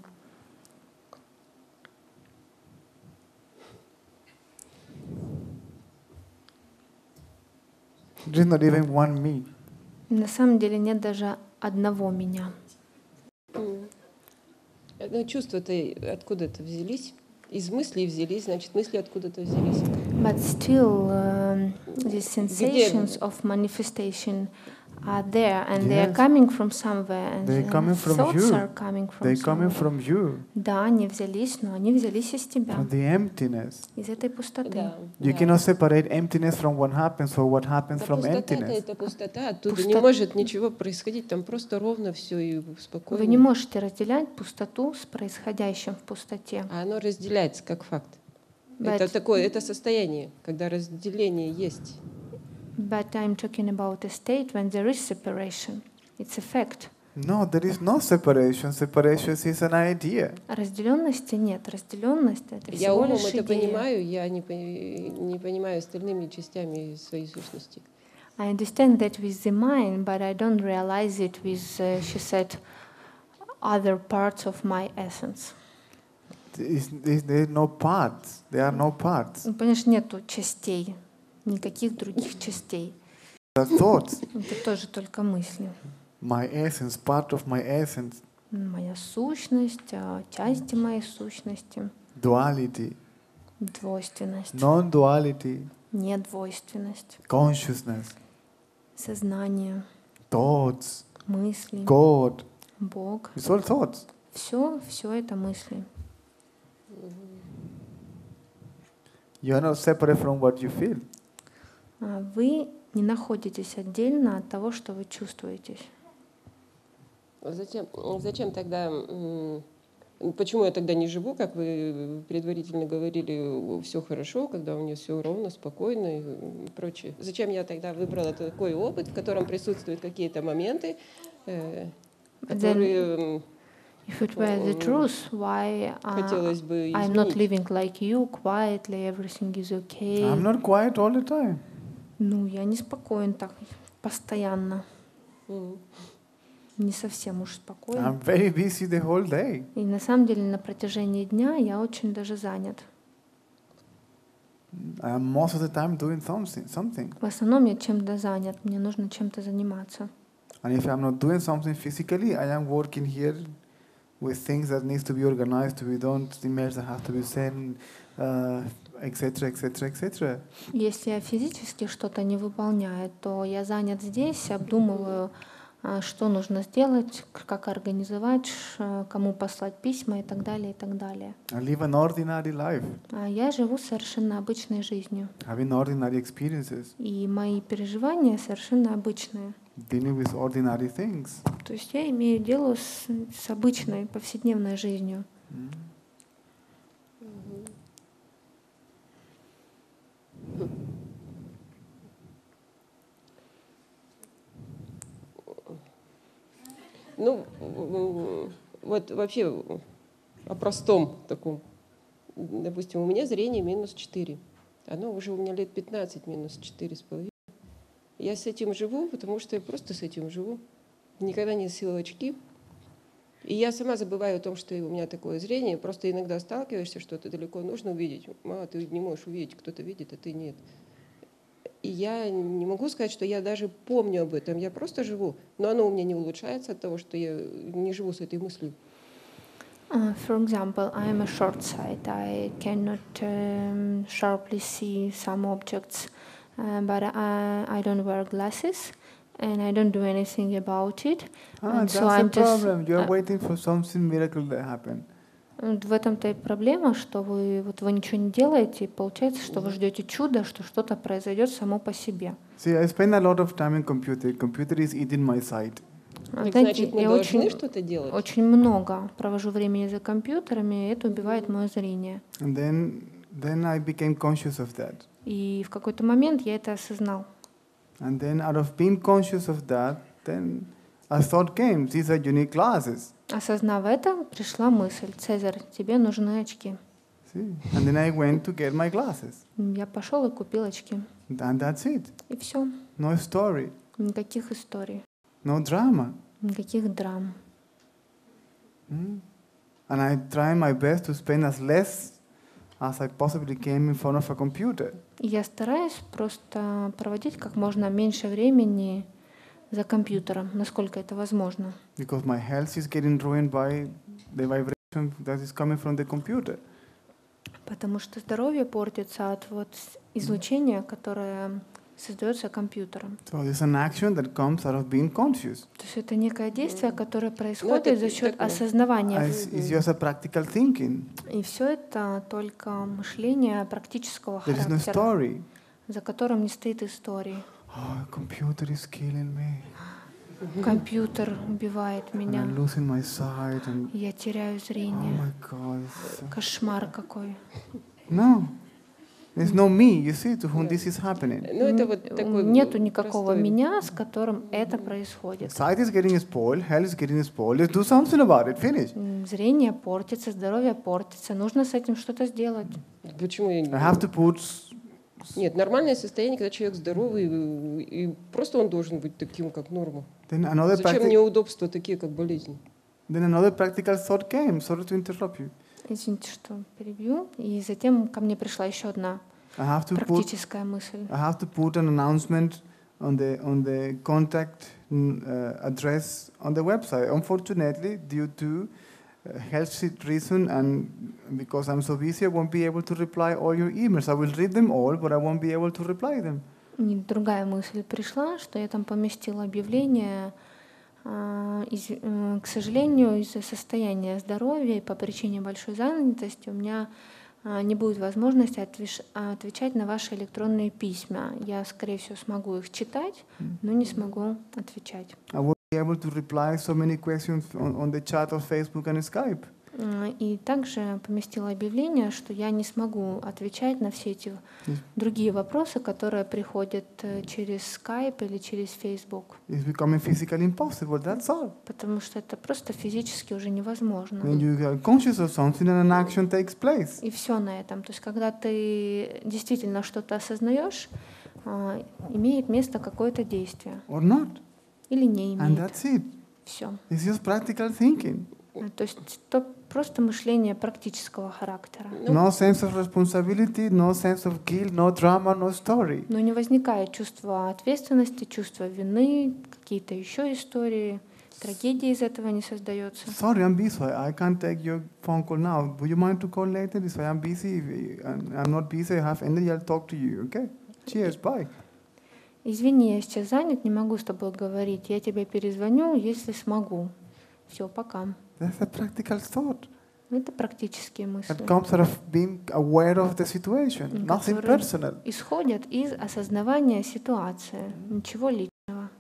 There is not even one me. На самом деле нет даже одного меня. М. Ну, чувства-то откуда-то взялись. Из мыслей взялись, значит, мысли откуда-то взялись. But still, um, these Где? sensations of manifestation are there, and they are Yes. coming from somewhere, and They're uh, coming from thoughts you. are coming from They're coming somewhere. from you, Да, они взялись, но они взялись из тебя, from the emptiness. из этой пустоты. Да, You да. cannot separate emptiness from what happens or what happens Да from пустота-то emptiness. это пустота, оттуда не Пустота. может ничего происходить, там просто ровно все и спокойно. Вы не можете разделять пустоту с происходящим в пустоте. А оно разделяется как факт. But- Это такое, это состояние, когда разделение есть. But I'm talking about a state when there is separation. It's a fact. No, there is no separation. Separation is an idea. Разделенности нет. Разделенность — это Я всего умом лишь это идея. понимаю, я не, по- не понимаю остальными частями своей сущности. I understand that with the mind, but I don't realize it with, uh, she said, other parts of my essence. There is, there are no parts. There are no parts. Ну, понимаешь, нету частей, никаких других частей. The thoughts, Это тоже только мысли. my essence, part of my essence, Моя сущность, а, части моей сущности, duality, двойственность, non-duality, недвойственность, consciousness, сознание, thoughts, мысли, God. Бог. It's all thoughts. Все, все это мысли. You are not separate from what you feel. А Вы не находитесь отдельно от того, что вы чувствуете. Зачем, зачем тогда, м, почему я тогда не живу, как вы предварительно говорили, все хорошо, когда у меня все ровно, спокойно и прочее? Зачем я тогда выбрала такой опыт, в котором присутствуют какие-то моменты, э, которые м, If it were the truth, why uh, хотелось бы I'm not изменить? living like you, quietly, everything is okay. I'm not quiet all the time. Ну, я не спокоен так постоянно. М. Не совсем уж спокоен. I'm very busy the whole day. И на самом деле на протяжении дня я очень даже занят. I'm most of the time doing something. something. В основном я чем-то занят, мне нужно чем-то заниматься. And if I'm not doing something physically, I am working here with things that needs to be organized, to be done, emails that have to be sent, uh, et cetera, et cetera, et cetera. Если я физически что-то не выполняю, то я занят здесь, обдумываю, а, что нужно сделать, к- как организовать, ш- кому послать письма и так далее, и так далее. I live an ordinary life, А я живу совершенно обычной жизнью, having ordinary experiences, и мои переживания совершенно обычные. dealing with ordinary things. То есть я имею дело с, с обычной повседневной жизнью. Mm. Ну, м, вот вообще о простом таком. Допустим, у меня зрение минус четыре. Оно уже у меня лет пятнадцать минус четыре с половиной. Я с этим живу, потому что я просто с этим живу. Никогда не носила очки. И я сама забываю о том, что у меня такое зрение. Просто иногда сталкиваешься, что ты далеко нужно увидеть. Мало, ты не можешь увидеть, кто-то видит, а ты нет. И я не могу сказать, что я даже помню об этом. Я просто живу. Но оно у меня не улучшается от того, что я не живу с этой мыслью. Uh, for example, I am a short sight. I cannot um, sharply see some objects, uh, but I, I don't wear glasses and I don't do anything about it. Ah, And that's so the I'm just- problem. You are uh, waiting for something miracle to happen. Вот в этом-то и проблема, что вы, вот вы ничего не делаете, и получается, что вы ждете чуда, что что-то произойдет само по себе. See, I spend a lot of time in computer. Computer is eating my sight. А, Так, знаете, значит, мы я должны очень, что-то делать. очень много провожу времени за компьютерами, и это убивает мое зрение. And then, then I became conscious of that. И в какой-то момент я это осознал. And then, out of being conscious of that, then a thought came. These are unique glasses. Осознав это, пришла мысль: Цезарь, тебе нужны очки. See? And then I went to get my glasses. Я пошел и купил очки. And that's it. И все. No story. Никаких историй, No drama. никаких драм. Mm. And I try my best to spend as less as I possibly can in front of a computer. И я стараюсь просто проводить как можно меньше времени за компьютером, насколько это возможно. Because my health is getting ruined by the vibration that is coming from the computer. Потому что здоровье портится от вот излучения, которое создается компьютером. So there's an action that comes out of being conscious. То есть это некое действие, которое это происходит за счет такое. осознавания. It's, it's just a practical thinking. И все это только мышление практического There is no характера, story. за которым не стоит истории. Oh, computer is killing me. Компьютер убивает And меня. I'm losing my sight. And Я теряю oh зрение. my God. it's so- Кошмар какой. No. There's no me, you see, to whom this is happening. Ну, это вот такой Нету никакого простой- меня, с которым это происходит. Sight is getting spoiled, health is getting spoiled. Let's do something about it. Finish. М, Зрение портится, здоровье портится. Нужно с этим что-то сделать. Почему я не... I have to put. s- Нет, нормальное состояние, когда человек здоровый, и и просто он должен быть таким, как норма. Then another Зачем practi- неудобства такие, как болезнь? Then another practical thought came. Sorry to interrupt you. Извините, что перебью. И затем ко мне пришла еще одна I have to put. практическая мысль. I have to put an announcement on the on the contact mm, uh, address on the website. Unfortunately, due to uh, health reason and because I'm so busy, I won't be able to reply all your emails. I will read them all, but I won't be able to reply them. И другая мысль пришла, что я там поместила объявление. а, из- м, К сожалению, из-за состояния здоровья и по причине большой занятости у меня а, не будет возможности отвеш- а, отвечать на ваши электронные письма. Я, скорее всего, смогу их читать, но не смогу отвечать. I won't be able to reply so many questions on, on the chat of Facebook and Skype. А, И также поместила объявление, что я не смогу отвечать на все эти Yes. другие вопросы, которые приходят э, через Skype или через Facebook, It's becoming physically impossible. That's all. потому что это просто физически уже невозможно. When you are conscious of something and an action takes place. И все на этом. То есть, когда ты действительно что-то осознаешь, а, имеет место какое-то действие Or not. или не And имеет. that's it. Все. It's just practical thinking. То есть то просто мышление практического характера. No sense of responsibility, no sense of guilt, no drama, no story. Но не возникает чувство ответственности, чувство вины, какие-то еще истории, трагедии из этого не создается. Sorry, I'm busy. I can't take your phone call now. Would you mind to call later? If I'm busy, if I'm not busy, I have energy, I'll talk to you. Okay? Cheers, bye. Извини, я сейчас занят, не могу с тобой говорить. Я тебе перезвоню, если смогу. Все, пока. That's a practical thought Это практические мысли. that comes out of being aware of the situation, Mm, nothing которые personal. исходят из осознавания ситуации. Ничего личного.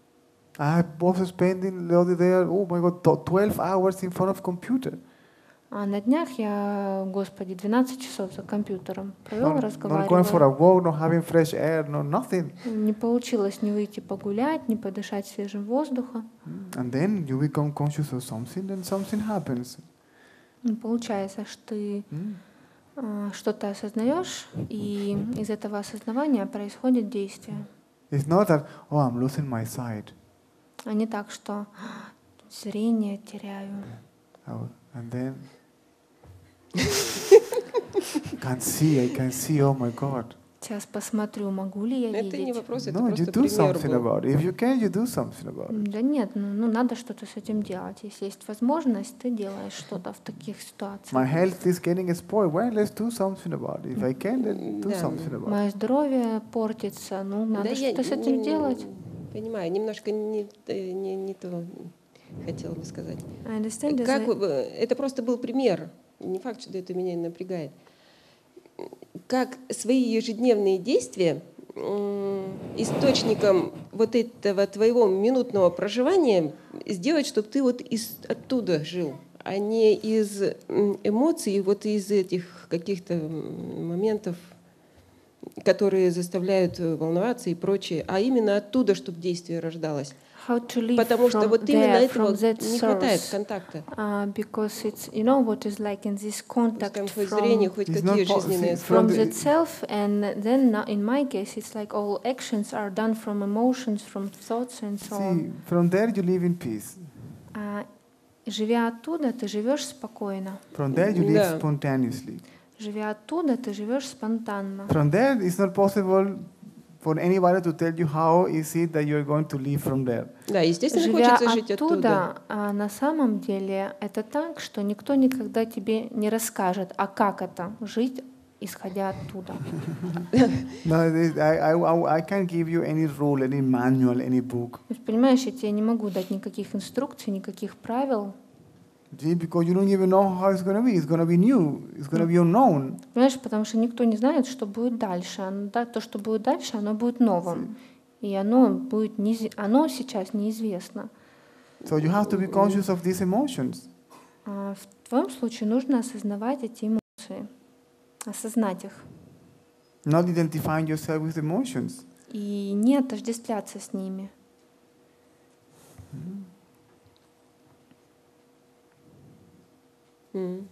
I was spending the other day, oh my God, to- twelve hours in front of computer. А на днях я, господи, двенадцать часов за компьютером провел, Not, not going for a разговаривал. walk, not having fresh air, no nothing. Не получилось ни выйти погулять, ни подышать свежим воздухом. And then you become conscious of something, then something happens. Ну, получается, что ты Mm. а, что-то осознаешь, и из этого осознавания происходит действие. It's not that, oh, I'm losing my sight. А не так, что «А, зрение теряю. Oh, and then can see, I can see, oh my God. Сейчас посмотрю, могу ли я Это не видеть. вопрос, это No, you просто do пример something был. about it. If you can, you do something about it. Да нет, ну, ну надо что-то с этим делать. Если есть возможность, ты делаешь что-то в таких ситуациях. My health is getting spoiled. Well, let's do something about it. If I can, then do Да. something about it. Мое здоровье портится, ну надо Да, я что-то с этим н- делать. Понимаю, немножко не, э, не, не то хотела бы сказать. I understand this. Как, вы- это просто был пример. Не факт, что это меня напрягает. Как свои ежедневные действия м, источником вот этого твоего минутного проживания сделать, чтобы ты вот из, оттуда жил, а не из м, эмоций, вот из этих каких-то м, моментов, которые заставляют э, волноваться и прочее, а именно оттуда, чтобы действие рождалось. How to live Потому что from вот именно there, этого from that не хватает, source. контакта. Uh, because it's, you know what is like in this contact Там хоть зрение, from, хоть It's какие not po- жизненные see, from from the- that self, and then no- in my case, it's like all actions are done from emotions, from thoughts and so on. See, from there you live in peace. А, живя оттуда, ты живешь спокойно. From there you live Да. spontaneously. Живя оттуда, ты живешь спонтанно. From there it's not possible for anybody to tell you how is it that you're going to live from there. Да, естественно, Живя хочется жить оттуда. оттуда, а на самом деле это так, что никто никогда тебе не расскажет, а как это жить, исходя оттуда. No, this- I, I, I can't give you any rule, any manual, any book. То есть, понимаешь, я тебе не могу дать никаких инструкций, никаких правил. See, because you don't even know how it's going to be. It's going to be new. It's going to be unknown. Понимаешь, потому что никто не знает, что будет дальше. Оно- да, то, что будет дальше, оно будет новым. И оно будет неиз- оно сейчас неизвестно. So you have to be conscious of these emotions. А в твоем случае нужно осознавать эти эмоции, осознать их. Not identifying yourself with emotions. И не отождествляться с ними. М.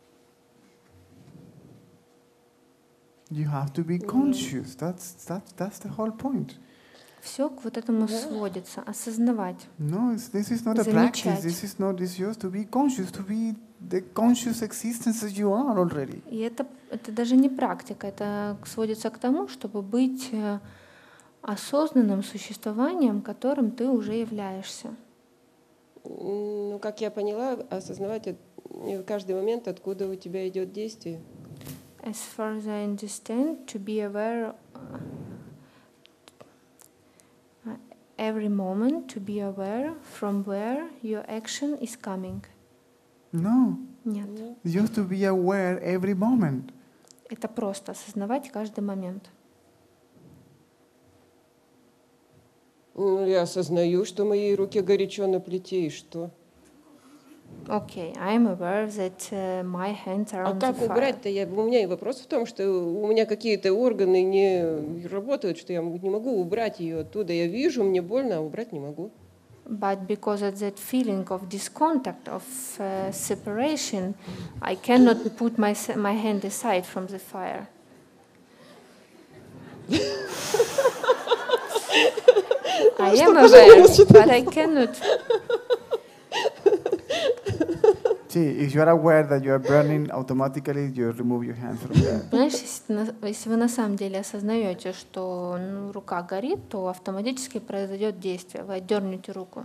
You have to be conscious. That's, that's, that's the whole point. Все к вот этому Да. сводится. Осознавать. No, it's, this is not a Замечать. practice. This is not, this just to be conscious, to be the conscious existence that you are already. И это, это даже не практика. Это сводится к тому, чтобы быть э, осознанным существованием, которым ты уже являешься. М, Ну, как я поняла, осознавать от- в каждый момент, откуда у тебя идет действие. As far as I understand, to be aware uh, every moment, to be aware from where your action is coming. No, Нет. just to be aware every moment. Это просто осознавать каждый момент. Ну, я осознаю, что мои руки горячо на плите, и что? Okay, I'm aware that uh, my hands are А on the как fire. убрать-то? Я, у меня и вопрос в том, что у меня какие-то органы не работают, что я не могу убрать ее оттуда. Я вижу, мне больно, а убрать не могу. But because of that feeling of discontact, of uh, separation, I cannot put my, s- my hand aside from the fire. I am aware, but I cannot. See, if you are aware that you are burning, automatically you remove your hand from there. Понимаешь, если, на- если вы на самом деле осознаете, что ну, рука горит, то автоматически произойдет действие. Вы отдернете руку.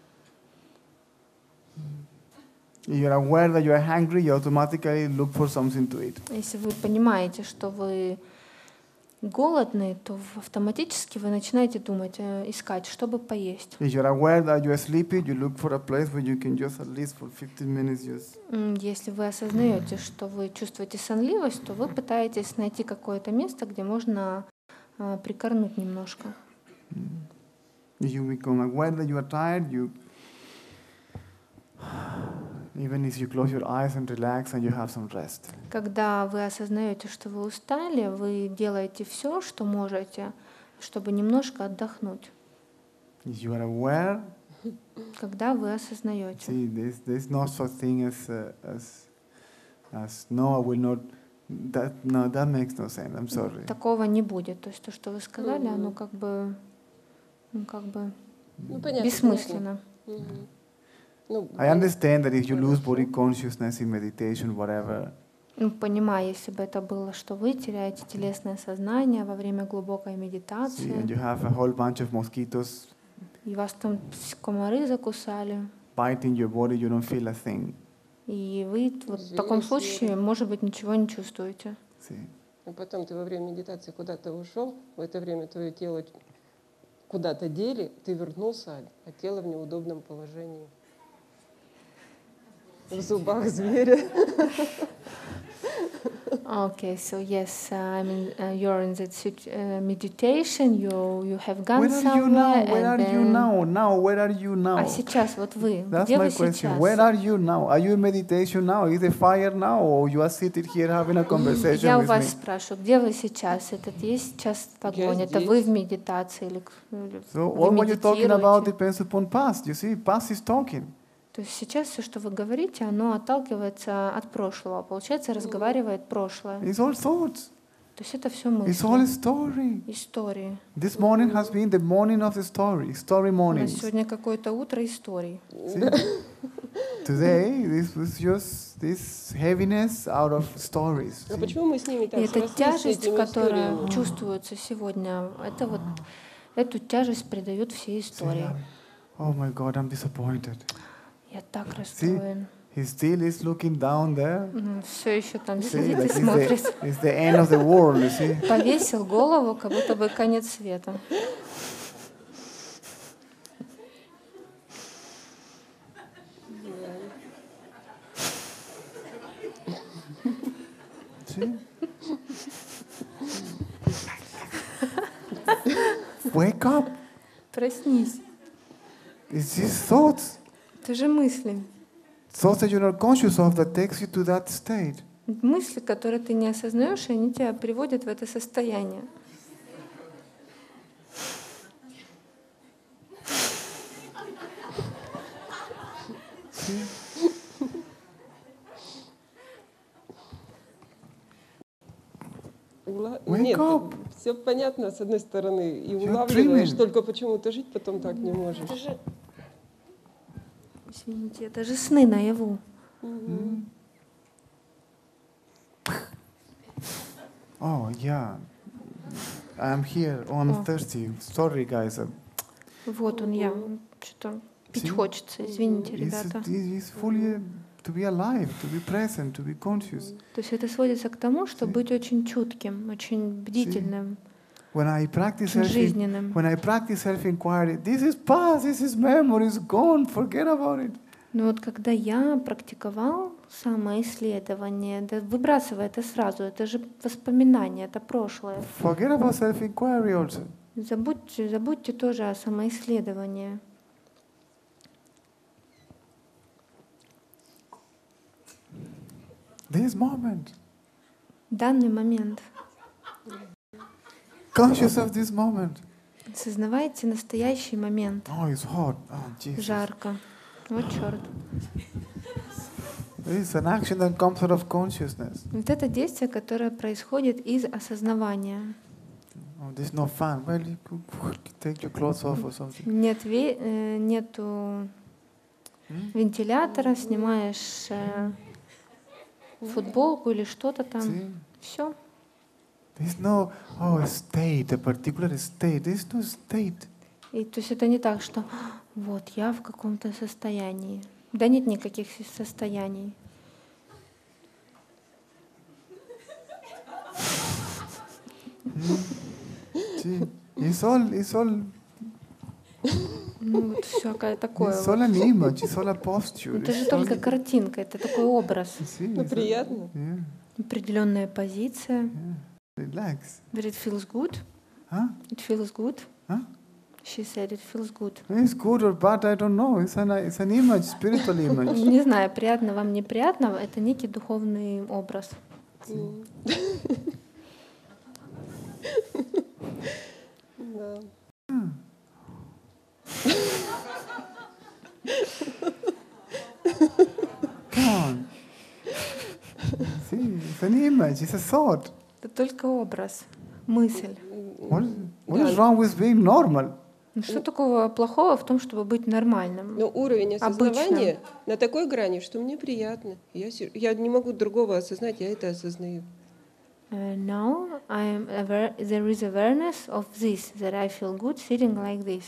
If you are aware that you are hungry, you automatically look for something to eat. Если вы понимаете, что вы голодны, то в- автоматически вы начинаете думать, э, искать, чтобы поесть. If you are aware that you are sleepy, you look for a place where you can just at least for fifteen minutes just. М, Если вы осознаете, что вы чувствуете сонливость, то вы пытаетесь найти какое-то место, где можно а, прикорнуть немножко. If you become aware that you are tired, you even if you close your eyes and relax and you have some rest. Когда вы осознаете, что вы устали, вы делаете все, что можете, чтобы немножко отдохнуть. If you are aware, Когда вы осознаете. see, there's, there's no such thing as, uh, as, as no, I will not, that, no, that makes no sense, I'm sorry. Такого не будет. То есть то, что вы сказали, Мгм. оно как бы, ну, как бы Ну, понятно. бессмысленно. понятно. Мгм. Ну, I understand that if you lose body consciousness in meditation, whatever, Ну, понимаю, если бы это было, что вы теряете телесное сознание во время глубокой see, and медитации, you have a whole bunch of mosquitoes и вас там с- комары закусали, biting your body, you don't feel a thing. и вы вот в таком Извини, случае, Света. может быть, ничего не чувствуете. See. А потом ты во время медитации куда-то ушел, в это время твое тело куда-то дели, ты вернулся, а тело в неудобном положении. В зубах зверя. Okay, so yes, uh, I mean, uh, you're in that sit- uh, meditation, you you have gone Where are you somewhere, now? Where and are you then- now? Now, where are you now? А сейчас вот вы, That's где my вы question. сейчас? Where are you now? Are you in meditation now? Is the fire now? Or you are sitting here having a conversation Я у with вас me? спрашиваю, где вы сейчас? Этот есть сейчас огонь? Это здесь. вы в медитации или, к- или So вы all what you're talking about медитируете? depends upon past. You see, past is talking. То есть сейчас все, что вы говорите, оно отталкивается от прошлого. Получается, разговаривает прошлое. It's all thoughts. То есть это все It's all a мысли, story. истории. This morning has been the morning of the story. Story У нас mornings. сегодня какое-то утро историй. See? today, this was just this heaviness out of stories. А почему мы с ними И так эта срослись с тяжесть, этими которая историями? чувствуется сегодня, это вот эту тяжесть придают все истории. Oh my God, I'm disappointed. Я так расстроен. He still is looking down there. Все еще там See, сидит и like it's смотрит. the, it's the end of the world, you see. Повесил голову, как будто бы конец света. See? Wake up. Проснись. It's these thoughts. Это же мысли. Thoughts that you're not conscious of that takes you to that state. Мысли, которые ты не осознаешь, и они тебя приводят в это состояние. Ула- Wake Нет, up. все понятно, с одной стороны, и You're улавливаешь, dreaming. только почему-то жить потом так не можешь. Это же, извините, это же сны наяву. Oh yeah, I'm here. Oh, I'm Oh. thirsty. Sorry, guys. Uh, Вот он я. Что-то пить See? хочется. Извините, It's, ребята. it's fully to be alive, to be present, to be conscious. То есть это сводится к тому, чтобы See? быть очень чутким, очень бдительным, When I practice очень self, жизненным. when I practice self-inquiry, this is past, this is memory, it's gone. Forget about it. Но вот когда я практиковал самоисследование, да выбрасывай это сразу, это же воспоминания, это прошлое. Forget about self-inquiry also. Забудьте, забудьте тоже о самоисследовании. This moment, Данный момент. conscious of this moment. Осознавайте настоящий момент. Oh, it's hot. Oh, Jesus. Жарко. Вот черт. It's an action that comes out of consciousness. Вот это действие, которое происходит из осознавания. Oh, there's no fun. Well, you could take your clothes off or something. Нет ве- э, нету Hmm? вентилятора, снимаешь э, футболку или что-то там. See? Все. There's no, oh, a state, a particular state. There's no state. И то есть это не так, что вот я в каком-то состоянии. Да нет никаких с- состояний. See? It's all, it's all, Ну вот всякое такое. it's вот. all an image. It's all a posture. Это же It's all- только картинка, это такой образ. You see, Ну, it's a- приятно. Yeah, Определенная позиция. yeah. Relax. But it feels good. Huh? It feels good. Huh? She said it feels good. It's good or bad, I don't know. It's an, it's an image, spiritual image. Не знаю, приятно вам, неприятно, это некий духовный образ. М. Да. Come on. See, it's an image, it's a thought. Это только образ, мысль. What is, what Да. is wrong with being normal? Ну, что такого плохого в том, чтобы быть нормальным? Но уровень Обычно. осознавания на такой грани, что мне приятно. Я, си- я не могу другого осознать, я это осознаю. Uh, now I am aware, there is awareness of this, that I feel good sitting like this.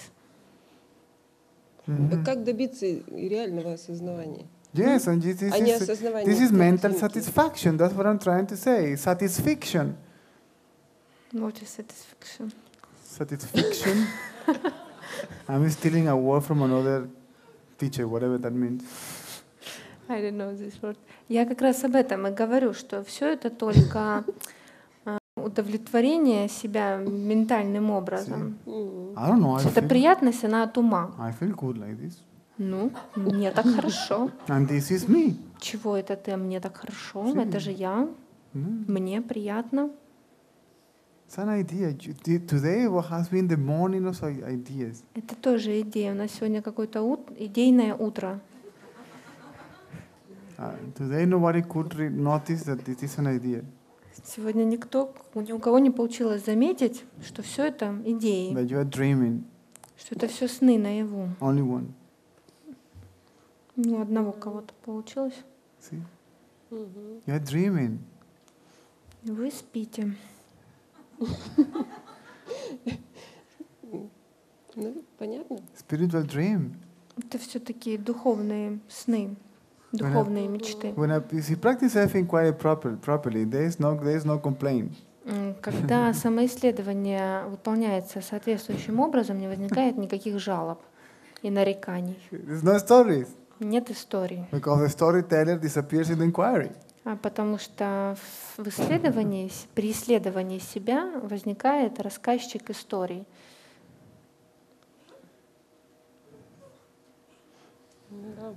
Mhm. Как добиться реального осознавания? Yes, and this, this А не is, осознавание this is mental картинки. satisfaction. That's what I'm trying to say. Satisfaction. What is satisfaction? Satisfaction. I'm stealing a word from another teacher, whatever that means. I don't know this word. Я как раз об этом и говорю, что все это только а, удовлетворение себя ментальным образом. М. I don't know. I Это feel, приятность, она от ума. I feel good like this. Ну, мне так хорошо. And this is me. Чего это ты? Мне так хорошо. Sí. Это же я. Mm. Мне приятно. It's an idea. You- t- Today what has been the morning of i- ideas. Это тоже идея. У нас сегодня какое-то ут- идейное утро. Uh, today nobody could re- notice that this is an idea. Сегодня никто, ни у кого не получилось заметить, что все это идеи, That you are dreaming. что это все сны наяву. Only one. Ни у одного кого-то получилось. See? Мгм. You're dreaming. Вы спите. Ну, понятно. Spiritual dream. Это все такие духовные сны, духовные мечты. When I, if you practice self-inquiry proper, properly, there is no there is no complaint. М, Когда самоисследование выполняется соответствующим образом, не возникает никаких жалоб и нареканий. There's no stories Нет историй. because the storyteller disappears in the inquiry. А потому что в в исследовании, с- при исследовании себя возникает рассказчик историй. Да.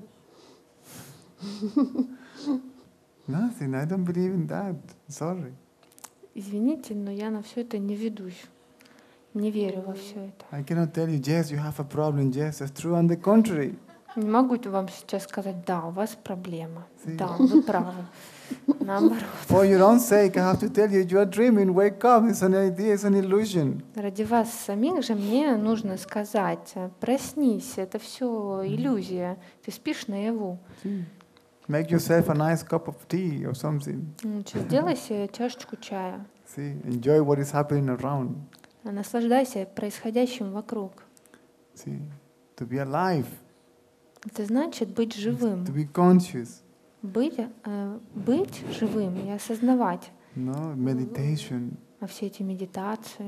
Nothing. I don't believe in that. Sorry. Извините, но я на все это не ведусь. Не верю во все это. I cannot tell you, yes, you have a problem. Yes, that's true. On the contrary. Не могу вам сейчас сказать, да, у вас проблема. See? Да, вы правы. Наоборот. For your own sake, I have to tell you, you are dreaming. Wake up. It's an idea. It's an illusion. Ради вас самих же мне нужно сказать, проснись, это все иллюзия. Ты спишь наяву. See? Make yourself a nice cup of tea or something. Лучше сделай себе чашечку чая. See? Enjoy what is happening around. Наслаждайся происходящим вокруг. See? To be alive. Это значит быть живым. To be conscious. Быть, э, быть живым и осознавать. No meditation. А все эти медитации.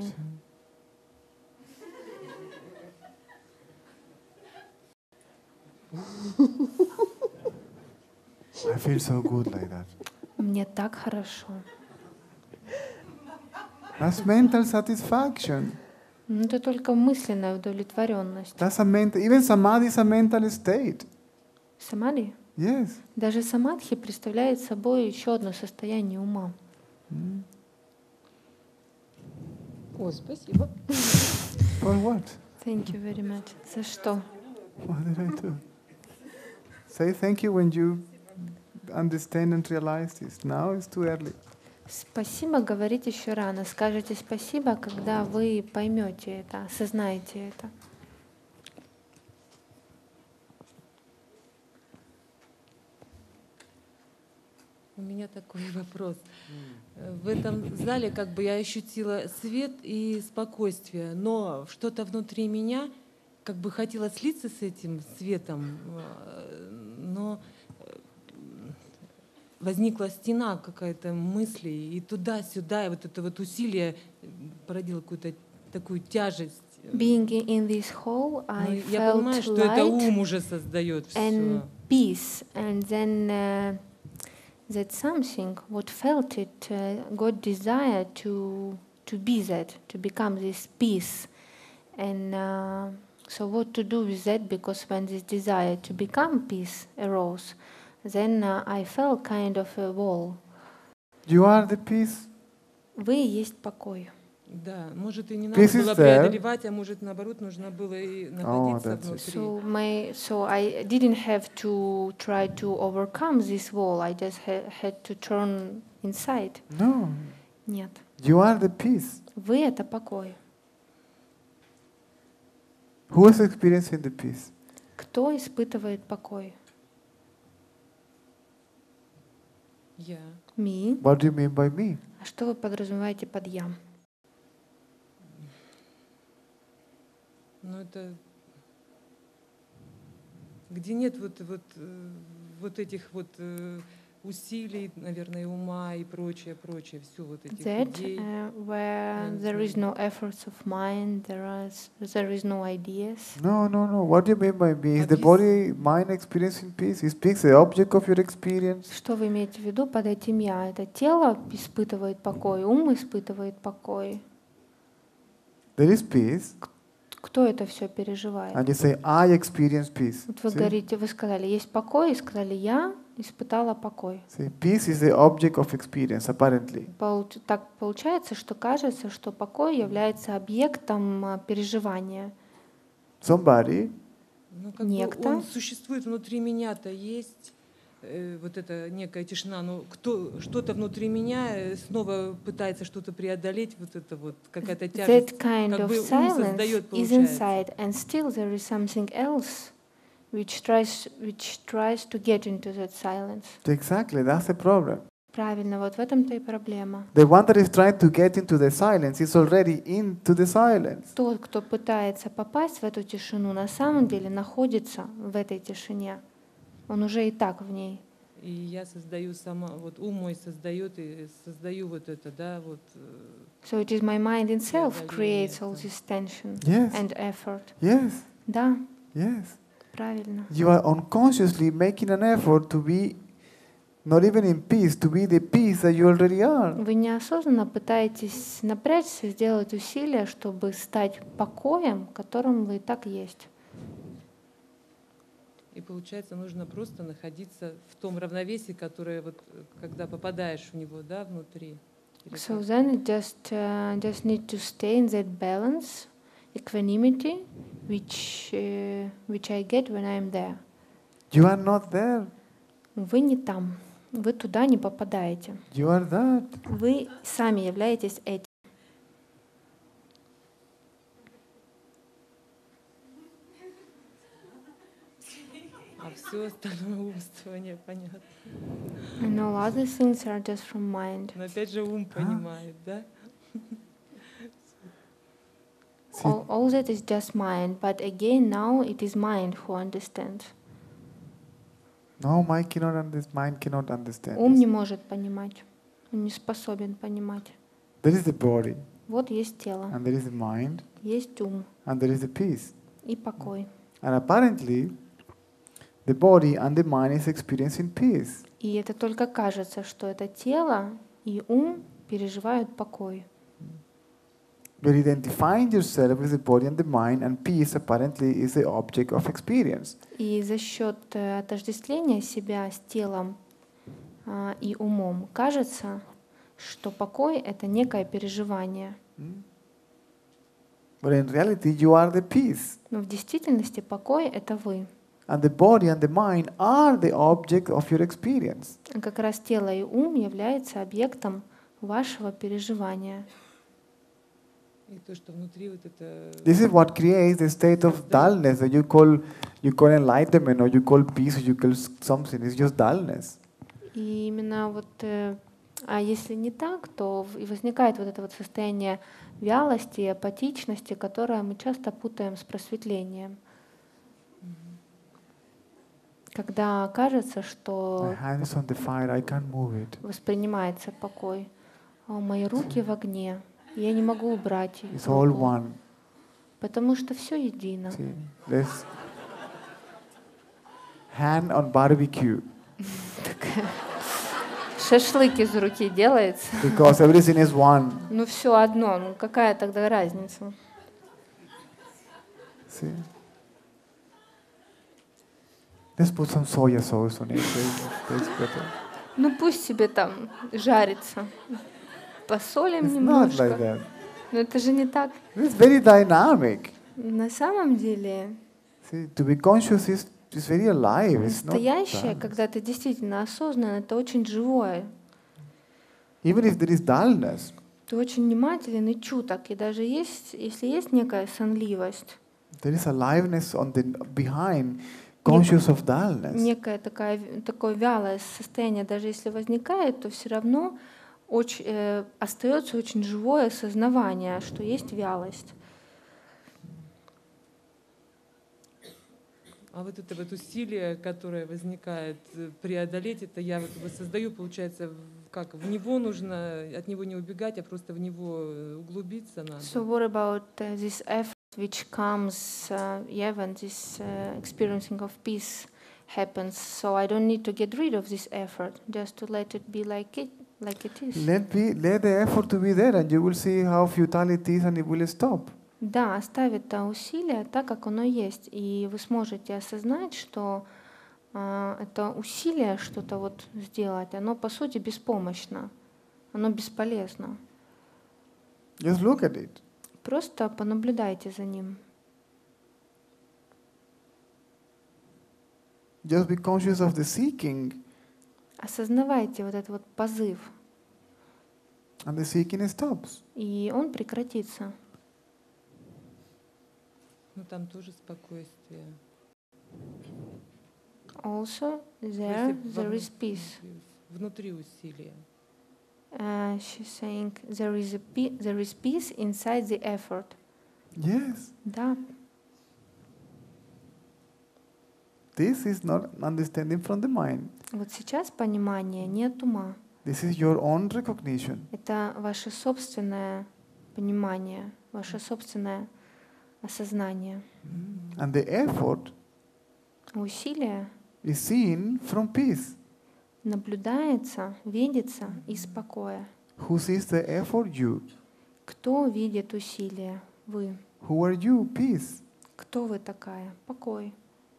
I feel so good like that. Мне так хорошо. That's mental satisfaction. Ну, это только мысленная удовлетворенность. That's a mental. Even samadhi is a mental state. Самадхи? Yes. Даже самадхи представляет собой еще одно состояние ума. Mm. О, спасибо. For what? Thank you very much. За что? What did I do? Say thank you when you understand and realize this. Now it's too early. Спасибо говорить еще рано. Скажите спасибо, когда вы поймете это, осознаете это. У меня такой вопрос. В этом зале как бы я ощутила свет и спокойствие, но что-то внутри меня как бы хотело слиться с этим светом, э, но э, возникла стена какая-то мыслей, и туда-сюда, и вот это вот усилие породило какую-то такую тяжесть. Being in this hall, Но I я понимаю, felt что это ум light уже создает and все. peace, and then uh, that something, what felt it, uh, got desire to to be that, to become this peace, and uh, so what to do with that? Because when this desire to become peace arose, then uh, I felt kind of a wall. You are the peace. Вы и есть покой. Да, может и не надо This is было there. преодолевать, а может наоборот нужно было и находиться that's it. внутри. So my, so I didn't have to try to overcome this wall. I just ha- had to turn inside. No. Нет, You are the peace. вы это покой. Who is experiencing the peace? Кто испытывает покой? Я. Me. What do you mean by me? А что вы подразумеваете под я? Ну это где нет вот вот э, вот этих вот э, усилий, наверное, ума и прочее, прочее, все вот этих That идей. uh, where and there is no efforts of mind, there is there is no ideas. No, no, no. What do you mean by me? Is At the least- body, mind experiencing peace? Is peace the object of your experience? Что вы имеете в виду под этим я? Это тело испытывает покой, ум испытывает покой. There is peace, Кто это все переживает? and you say, I experience peace. Вот вы See? говорите, вы сказали, есть покой, и сказали, я испытала покой. See, peace is the object of experience, apparently. Получ- Так получается, что кажется, что покой является объектом а, переживания. Somebody Ну как некто. бы он существует внутри меня-то есть э, вот эта некая тишина, но кто что-то внутри меня э, снова пытается что-то преодолеть, вот это вот какая-то тяжесть. That kind как of бы ум silence создает, is получается. inside, and still there is something else which tries, which tries to get into that silence. Exactly, that's the problem. Правильно, вот в этом-то и проблема. The one that is trying to get into the silence is already into the silence. Тот, кто пытается попасть в эту тишину, на самом деле находится в этой тишине. Он уже и так в ней. И я создаю сама, вот ум мой создает и создаю вот это, да, вот. So it is my mind itself преодоление creates all этого. this tension Yes. and effort. Yes, Да, yes. правильно. You are unconsciously making an effort to be not even in peace, to be the peace that you already are. Вы неосознанно пытаетесь напрячься, сделать усилия, чтобы стать покоем, которым вы и так есть. И получается, нужно просто находиться в том равновесии, которое вот, когда попадаешь в него, да, внутри. Или So как? then it just uh, just need to stay in that balance, equanimity, which uh, which I get when I am there. You are not there. Вы не там, вы туда не попадаете. You are that. Вы сами являетесь этим. А все остальное умствование, понятно. And all other things are just from mind. Но опять же ум понимает, да? See, All, all that is just mind, but again now it is mind who understands. no, mind cannot understand. Mind cannot understand. Ум this. не может понимать, он не способен понимать. There is the body, Вот есть тело, and there is the mind, есть ум and there is the peace. и покой. And apparently, the body and the mind is experiencing peace. И это только кажется, что это тело и ум переживают покой. You're identifying yourself with the body and the mind, and peace apparently is the object of experience. И за счет э, отождествления себя с телом а, и умом кажется, что покой — это некое переживание. But in reality, you are the peace. Но в действительности покой — это вы. And the body and the mind are the object of your experience. А как раз тело и ум являются объектом вашего переживания. И то, что внутри вот это... This is what creates the state of dullness that you call you call enlightenment, or you call peace, or you call s- something. It's just dullness. И именно вот, э, а если не так, то в- и возникает вот это вот состояние вялости и апатичности, которое мы часто путаем с просветлением. Когда кажется, My что hand is on the fire, I can't move it. воспринимается покой. «О, мои руки в огне, я не могу убрать It's их, all руку, one. потому что все едино». See, there's hand on barbecue Шашлык из руки делается. because everything is one. Ну все одно, ну какая тогда разница? See. Let's put some soya sauce on it. Tastes, tastes better. Ну пусть себе там жарится. Посолим It's not немножко. like that. Но это же не так. It's very dynamic. На самом деле See, to be conscious is, is very alive. It's not настоящее, dull. когда ты действительно осознан, это очень живое. Even if there is dullness, Ты очень внимателен и чуток. И даже есть, если есть некая сонливость, there is aliveness on the behind, conscious of dullness. некое такое, такое вялое состояние, даже если возникает, то все равно очень, э, остается очень живое сознавание, что есть вялость. А вот это вот усилие, которое возникает э, преодолеть, это я вот его создаю, получается, в- как в него нужно, от него не убегать, а просто в него э, углубиться надо. So what about uh, this effort which comes, uh, yeah, when this uh, experiencing of peace happens? So I don't need to get rid of this effort, just to let it be like it, like it is. Let be, let the effort to be there, and you will see how futile it is, and it will stop. Да, оставить это усилие так, как оно есть, и вы сможете осознать, что а, это усилие что-то вот сделать, оно по сути беспомощно, оно бесполезно. Just look at it. Просто понаблюдайте за ним. Just be conscious of the seeking, Осознавайте вот этот вот позыв, and the seeking stops. и он прекратится. Ну там тоже спокойствие. Also, Если there во there вну- is peace. внутри усилия. Uh, she's saying there is a pe- there is peace inside the effort. Yes. Да, This is not understanding from the mind. вот сейчас понимание не от ума. This is your own recognition. Это ваше собственное понимание, ваше собственное осознание. And the effort А усилие is seen from peace. наблюдается, видится из покоя. Who sees the effort? You. Кто видит усилие? Вы. Who are you? Peace. Кто вы такая? Покой.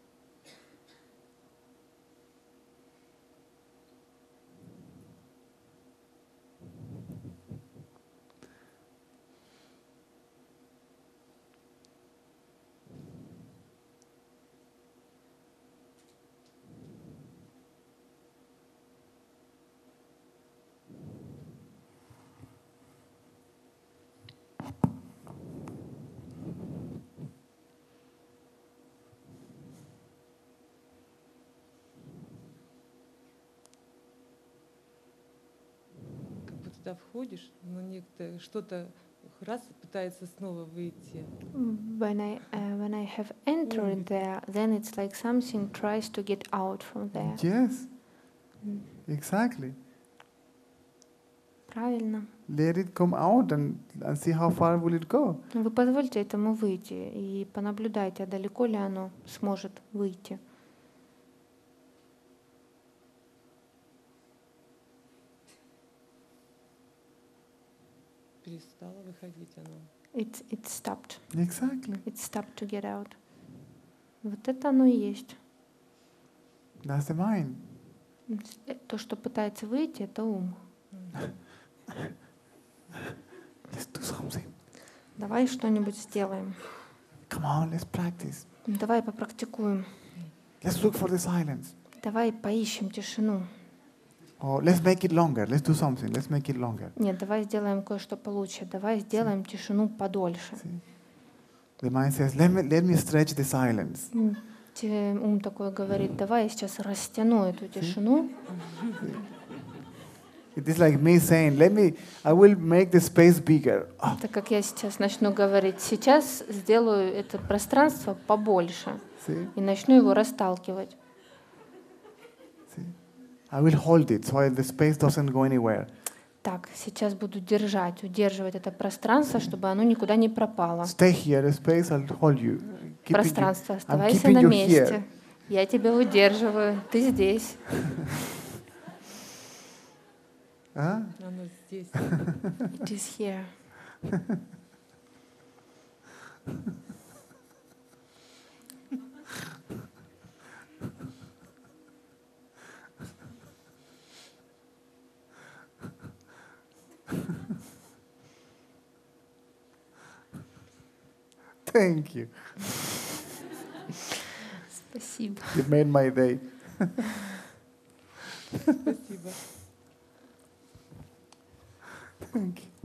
Как будто туда входишь, но некто что-то раз пытается снова выйти. When I, uh, when I have entered there, then it's like something tries to get out from there. Yes. Exactly. Правильно. Let it come out and, and see how far will it go. Вы позвольте этому выйти и понаблюдайте, а далеко ли оно сможет выйти. Перестало выходить оно. It, it stopped. Exactly. It stopped to get out. Вот это оно и есть. That's the mind. То, что пытается выйти, это ум. Let's do something. Давай что-нибудь сделаем. Come on, let's practice. Давай попрактикуем. Let's look for the silence. Давай поищем тишину. Or let's make it longer. Let's do something. Let's make it longer. Нет, давай сделаем кое-что получше. Давай сделаем тишину подольше. See? The mind says, let me, let me stretch the silence. М, те- Ум такой говорит, давай я сейчас растяну эту тишину. It is like me saying, let me, I will make the space bigger. Ah, Так как я сейчас начну говорить, сейчас сделаю это пространство побольше see? и начну его расталкивать. See? I will hold it so the space doesn't go anywhere. Так, сейчас буду держать, удерживать это пространство, чтобы оно никуда не пропало. Stay here, the space, I'll hold you. Keeping you. Пространство, I'm оставайся keeping на you месте. here. Я тебя удерживаю, ты здесь. Huh? Оно здесь. It is here. Thank you. Спасибо. You made my day. Спасибо. Thank you.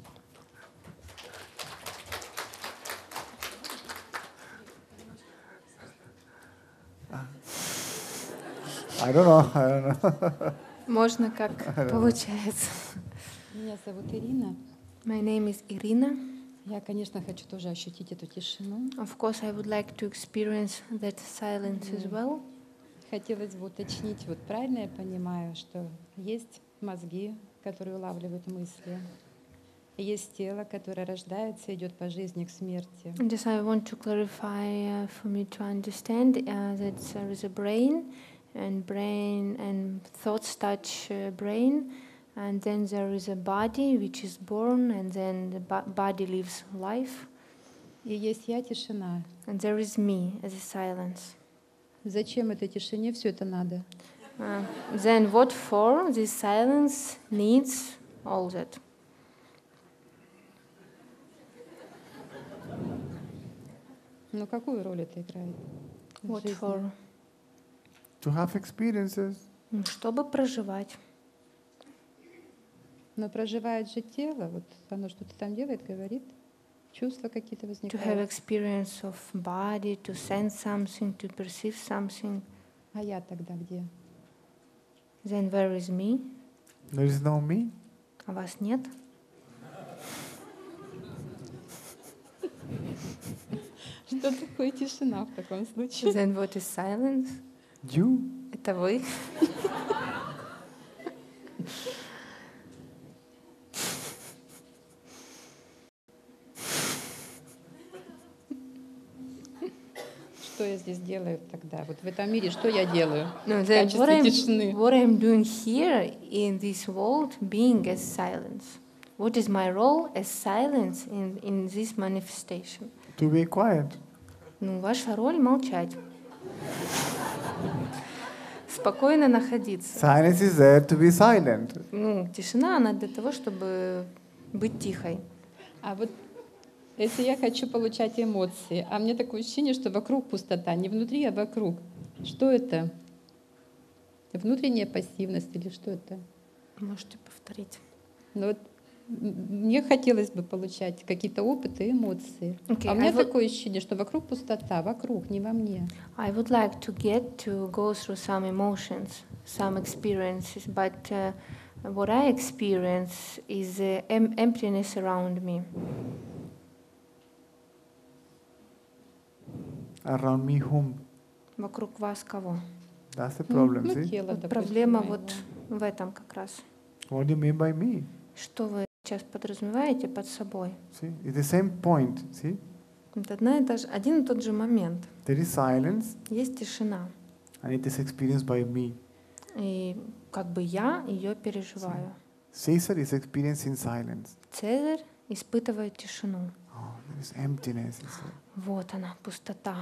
I don't know. I don't know. Можно как получается. Меня зовут Ирина. My name is Irina. Я, конечно, хочу тоже ощутить эту тишину. Of course, I would like to experience that silence as well. Хотелось бы уточнить, вот правильно я понимаю, что есть мозги, которые улавливают мысли, и есть тело, которое рождается и идет по жизни к смерти. Just I want to clarify uh, for me to understand uh, that there is a brain, and brain and thoughts touch uh, brain, and then there is a body which is born, and then the bo- body lives life, И есть я, тишина. and there is me as a silence. Зачем этой тишине все это надо? Uh, then what for this silence needs all that? Ну какую роль это играет в What жизни? for? To have experiences. М, Чтобы проживать. Но проживает же тело, вот оно что-то там делает, говорит, чувства какие-то To have возникают. experience of body, to sense something, to perceive something. А А я тогда где? Then where is me? There is no me. А вас нет? Что такое тишина в таком случае? Then what is silence? You. Это вы? Что я здесь делаю тогда? Вот в этом мире что я делаю? No, В then what качестве I'm, тишины. what I'm doing here in this world, being as silence. What is my role as silence in, in this manifestation? To be quiet. Ну, ваша роль — молчать. Спокойно находиться. Silence is there to be silent. Ну, тишина, она для того, чтобы быть тихой. А вот если я хочу получать эмоции, а мне такое ощущение, что вокруг пустота, не внутри, а вокруг. Что это? Внутренняя пассивность или что это? Можете повторить. Ну вот м, мне хотелось бы получать какие-то опыты и эмоции. Okay, А у меня I would- такое ощущение, что вокруг пустота, вокруг, не во мне. I would like to get to go through some emotions, some experiences, but uh, what I experience is uh, em- emptiness around me. Around me whom? Вокруг вас кого? That's the Ну, problem, ну, see? тело, Вот допустим, проблема моего. вот в этом как раз. What do you mean by me? Что вы сейчас подразумеваете под собой? See? It's the same point, see? Это одна и та же, один и тот же момент. There is silence Есть тишина. and it is experienced by me. И как бы я ее переживаю. Caesar is experiencing silence. Цезарь испытывает тишину. Oh, there is emptiness. Is there. Вот она, пустота.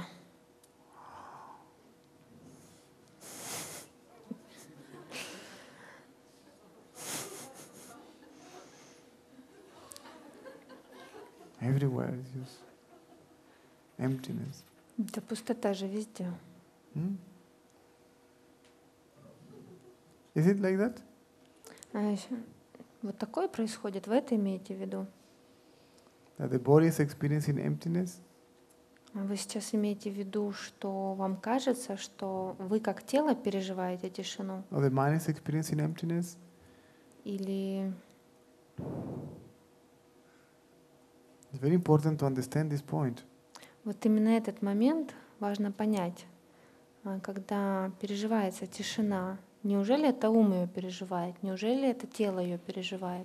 Everywhere is just emptiness. Да пустота же везде. Hmm? Is it like that? А ещё вот такое происходит, вы это имеете в виду? That the body is experiencing emptiness? А вы сейчас имеете в виду, что вам кажется, что вы как тело переживаете тишину? Or the mind is experiencing emptiness? Или It's very important to understand this point. вот именно этот момент важно понять, а, когда переживается тишина. Неужели это ум ее переживает? Неужели это тело ее переживает?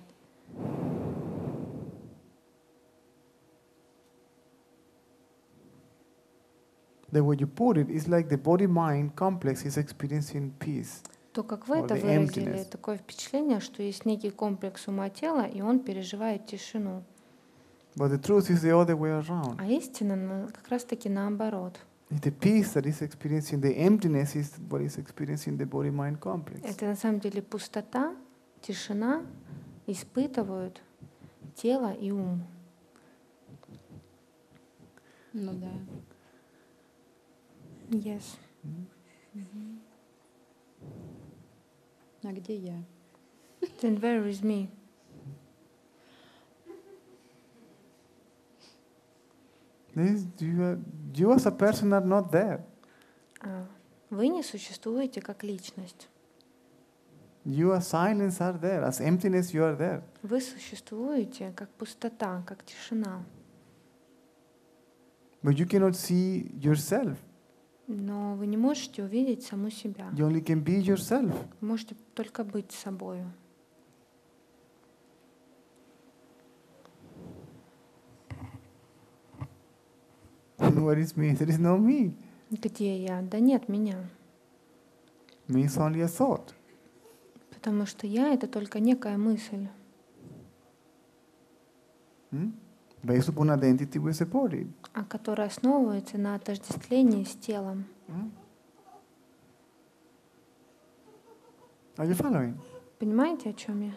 The way you put it is like the body-mind complex is experiencing peace. То, как вы Or это the выразили, emptiness. такое впечатление, что есть некий комплекс ума-тела, и он переживает тишину. But the truth is the other way around. А истина на- как раз-таки наоборот. It's the peace that is experiencing the emptiness is what is experiencing the body-mind complex. Это на самом деле пустота, тишина испытывают тело и ум. Ну да. Yes. А где я? Then where is me? This, you, are, you as a person are not there. А, Вы не существуете как личность. You as silence are there. As emptiness you are there. Вы существуете как пустота, как тишина. But you cannot see yourself. Но вы не можете увидеть саму себя. You only can be yourself. Вы можете только быть собою. What is me? There is no me. Где я? Да нет меня. Me is only a thought. Потому что я — это только некая мысль, Hmm? Based upon identity with the body. а которая основывается на отождествлении с телом. Hmm? Are you following? Понимаете, о чем я?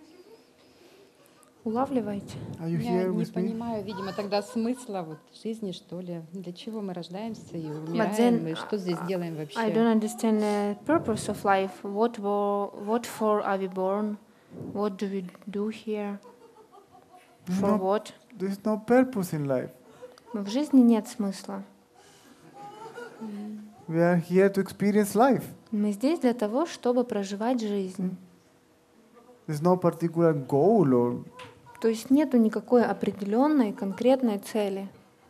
Улавливаете? Are you Я here не with me? понимаю, видимо, тогда смысла вот жизни, что ли. Для чего мы рождаемся и then, умираем, и что здесь делаем I вообще? don't understand the purpose of life. What, for, what for are we born? What do we do here? For No, what? there's no purpose in life. В жизни нет смысла. There We are here to experience life. Мы здесь для того, чтобы проживать жизнь. There's no particular goal or То есть нету никакой определенной, конкретной цели.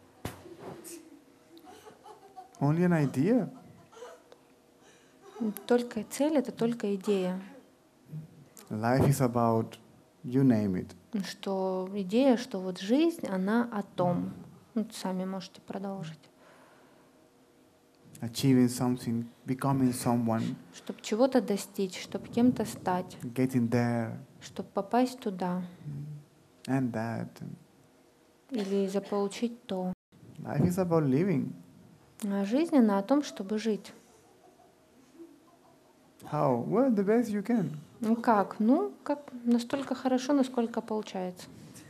only an idea. Только цель — это только идея. Life is about, you name it. Что идея, что вот жизнь, она о том. Ну, сами можете продолжить. Achieving something, becoming someone, Чтобы чего-то достичь, чтобы кем-то стать, getting there, чтобы попасть туда and that. или заполучить то. Life is about living. А жизнь, она о том, чтобы жить. How? Well, the best you can. Ну как? Ну, как настолько хорошо, насколько получается.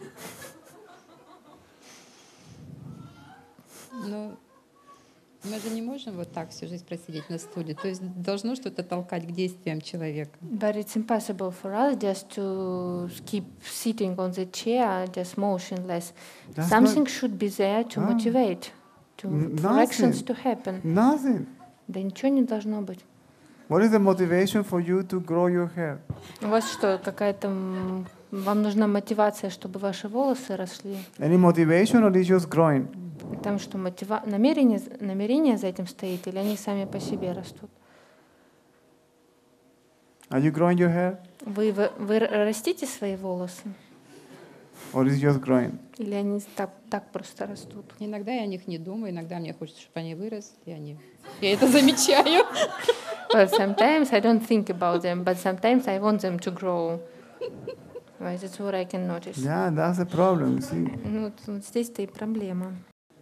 Но мы же не можем вот так всю жизнь просидеть на стуле. То есть должно что-то толкать к действиям человека. But it's impossible for us just to keep sitting on the chair, just motionless. That's Something not- should be there to Ah. motivate, to N- for actions nothing. to happen. Nothing. Да ничего не должно быть. What is the motivation for you to grow your hair? У вас что, какая-то... м, Вам нужна мотивация, чтобы ваши волосы росли? Any motivation or is just growing? Там что, мотива... намерение, намерение за этим стоит, или они сами по себе растут? Are you growing your hair Вы, вы, вы растите свои волосы? or is it just growing? Или они так, так просто растут? Иногда я о них не думаю, иногда мне хочется, чтобы они выросли. И они... Я это замечаю. Well, sometimes I don't think about them, but sometimes I want them to grow. Right, that's what I can notice. Yeah, that's the problem. See, Ну, вот, вот здесь-то и проблема.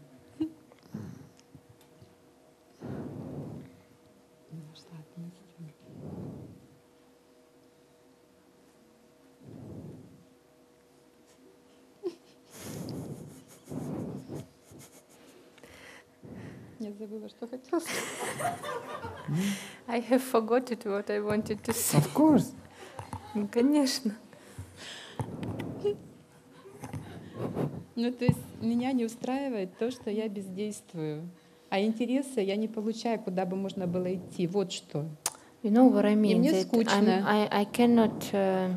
Я забыла, что хотела сказать. I have forgotten what I wanted to say. of course. Ну, конечно. Ну, то есть меня не устраивает то, что я бездействую. А интереса я не получаю, куда бы можно было идти. Вот что. You know what I mean? мне that скучно. I'm, I, I cannot... Uh,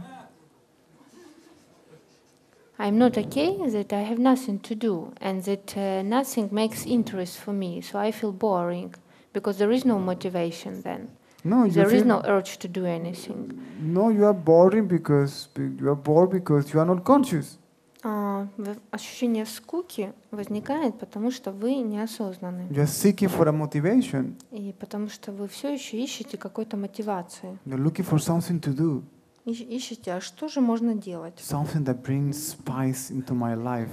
I'm not okay that I have nothing to do and that uh, nothing makes interest for me. So I feel boring because there is no motivation then. No, you There is feel, no urge to do anything. no, you are boring because you are bored because you are not conscious. А, в- ощущение скуки возникает, потому что вы неосознанны. You are seeking for a motivation. И потому что вы все еще ищете какой-то мотивации. You're looking for something to do, Ищ- Ищете, а что же можно делать? something that brings spice into my life.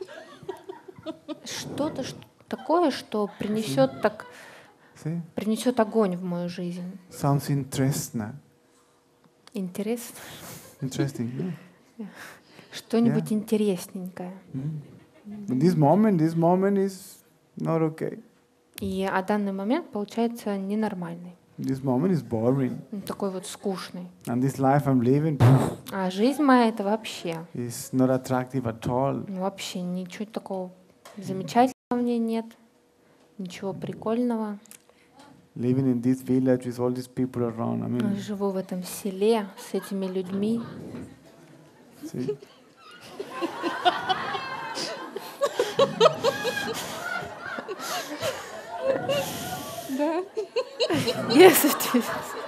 Что-то ш- такое, что принесет так See, принесет огонь в мою жизнь. something interesting. Интересно. Interesting. Yeah. Что-нибудь Yeah. интересненькое. Mm. But this moment, this moment is not okay. И а данный момент получается ненормальный. This moment is boring. Ну, такой вот скучный. And this life I'm living А жизнь моя — это вообще, is not attractive at all. ну, вообще ничего такого замечательного в ней нет. Ничего прикольного. Living in this village with all these people around. I mean, Живу в этом селе с этими людьми. see? Да. Yes, it is.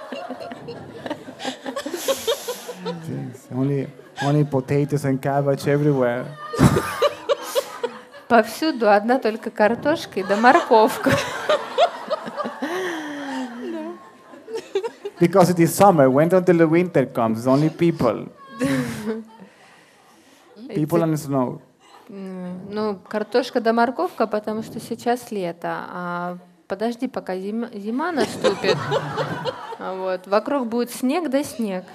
Yes. Only, only potatoes and cabbage everywhere. Повсюду одна только картошка и да морковка. Because it is summer. Wait until the winter comes. It's only people. People and snow. М, Ну, картошка да морковка, потому что сейчас лето. А подожди, пока зима, зима наступит. А вот, вокруг будет снег да снег.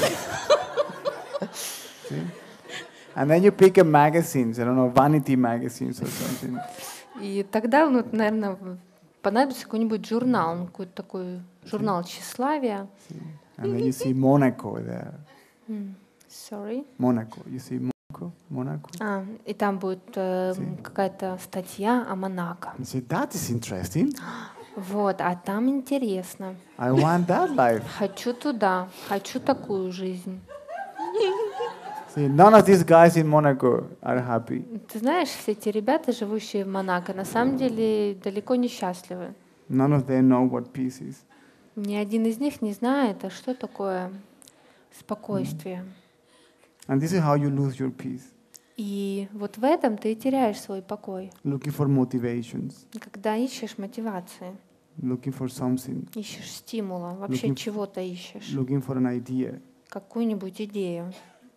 See? And then you pick up magazines. I don't know, vanity magazines or something. И тогда, ну, наверное, понадобится какой-нибудь журнал, ну, какой-то такой журнал тщеславия. And then you see Monaco there. М, Sorry. Monaco. You see Monaco? Monaco. А, и там будет э, Sí. какая-то статья о Монако. You say, that is interesting. Вот, а там интересно. I want that life. Хочу туда, хочу такую жизнь. See, none of these guys in Monaco are happy. Ты знаешь, все эти ребята, живущие в Монако, на самом деле далеко не счастливы. None of them know what peace is. Ни один из них не знает, а что такое спокойствие. And this is how you lose your peace. И вот в этом ты и теряешь свой покой. Looking for motivations, Когда ищешь мотивации, looking for something, ищешь стимула, вообще Looking- чего-то ищешь, looking for an idea. какую-нибудь идею.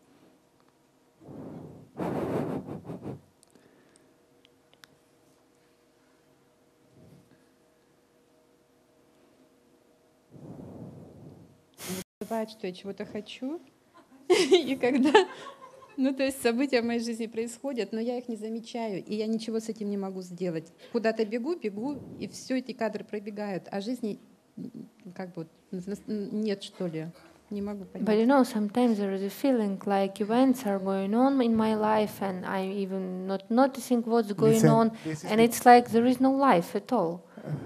Бывает, что я чего-то хочу, и когда, ну то есть события в моей жизни происходят, но я их не замечаю, и я ничего с этим не могу сделать. Куда-то бегу, бегу, и все эти кадры пробегают, а жизни м, как бы вот нас- нет, что ли. Не могу But you понять. know, sometimes there is a feeling like events are going on in my life and I'm even not noticing what's going Listen, on. this is And the- it's like there is no life at all.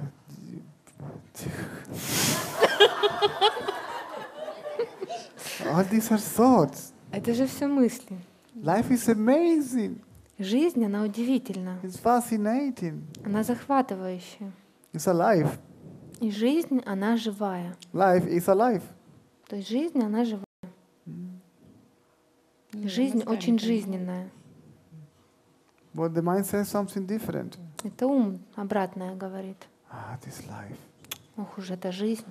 All these are thoughts. Это же все мысли. Life is amazing. Жизнь, она удивительна. It's fascinating. Она захватывающая. It's alive. И жизнь, она живая. Life is alive. То есть жизнь, она живая. Ну, Жизнь мозгами очень понимаю. жизненная. But the mind says something different. Это ум обратное говорит. Ah, this life. Ох уж эта жизнь.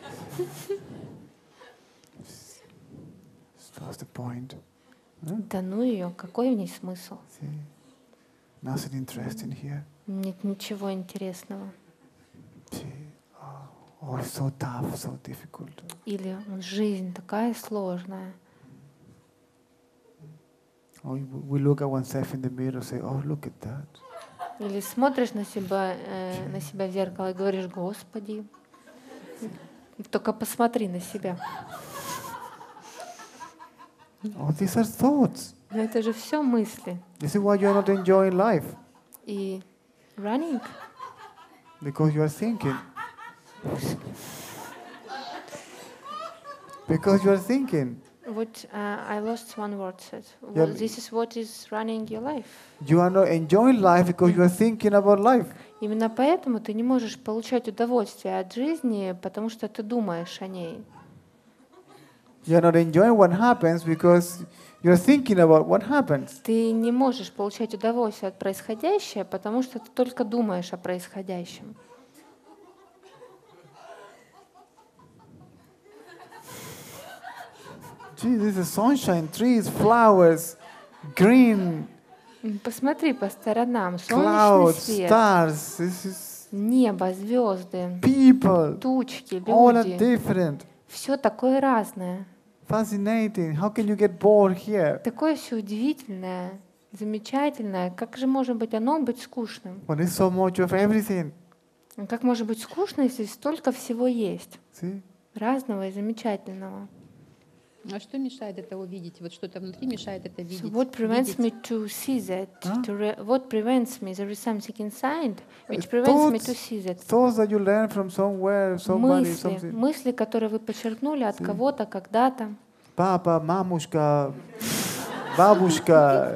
What's the point? Да ну ее, какой в ней смысл? See? Nothing interesting here. Нет ничего интересного. See? Oh, oh, it's so tough, so difficult. Или жизнь такая сложная. Or we look at oneself in the mirror and say, oh, look at that. Или смотришь на себя, э, на себя в зеркало и говоришь: Господи, только посмотри на себя. Oh, these are thoughts. Но это же все мысли. This is why you're not enjoying life. И running. Because you are thinking. Because you are thinking. What uh, I lost one word said. Yeah, Well, this is what is running your life. You are not enjoying life because you are thinking about life. Именно поэтому ты не можешь получать удовольствие от жизни, потому что ты думаешь о ней. You are not enjoying what happens because you are thinking about what happens. Ты не можешь получать удовольствие от происходящего, потому что ты только думаешь о происходящем. Gee, this is sunshine, trees, flowers, green, М, Посмотри по сторонам. Солнечный clouds, свет, stars. This is небо, звезды, people. тучки, All are люди. different. Все такое разное. Fascinating. How can you get bored here? Такое все удивительное, замечательное. Как же может быть оно быть скучным? When there's so much of everything. Как может быть скучно, если столько всего есть? See? Разного и замечательного. А что мешает это увидеть? Вот что-то внутри мешает это So видеть. what prevents видеть. me to see that? Huh? To re- what prevents me? There is something inside which Uh, prevents me thoughts- to see that. Thoughts that you learn from somewhere, somebody, Мысли, something. мысли, которые вы подчеркнули от See? кого-то когда-то. Papa, мамушка, бабушка,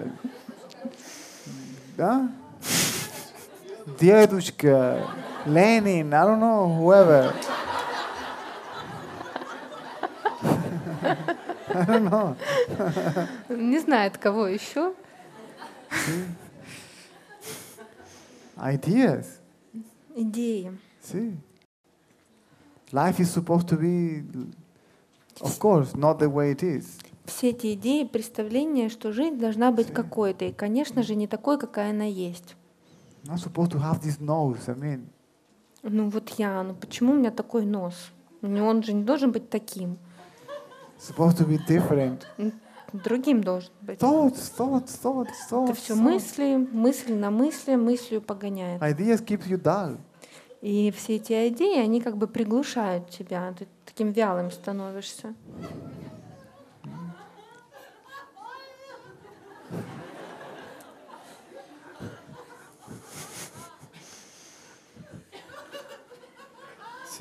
да? Дедушка, Lenin, I don't know, whoever. I don't know. Не знаю, от кого еще. Ideas. Идеи. See? Life is supposed to be, of course, not the way it is. Все эти идеи, представления, что жизнь должна быть See? какой-то, и, конечно же, не такой, какая она есть. Not supposed to have this nose, I mean. Ну вот я, ну почему у меня такой нос? Ну, он же не должен быть таким. Supposed to be different. Другим должен быть. Thoughts, thoughts, thoughts, thoughts. Это все thoughts. мысли, мысль на мысли, мыслью погоняет. Ideas keeps you dull. И все эти идеи, они как бы приглушают тебя, ты таким вялым становишься.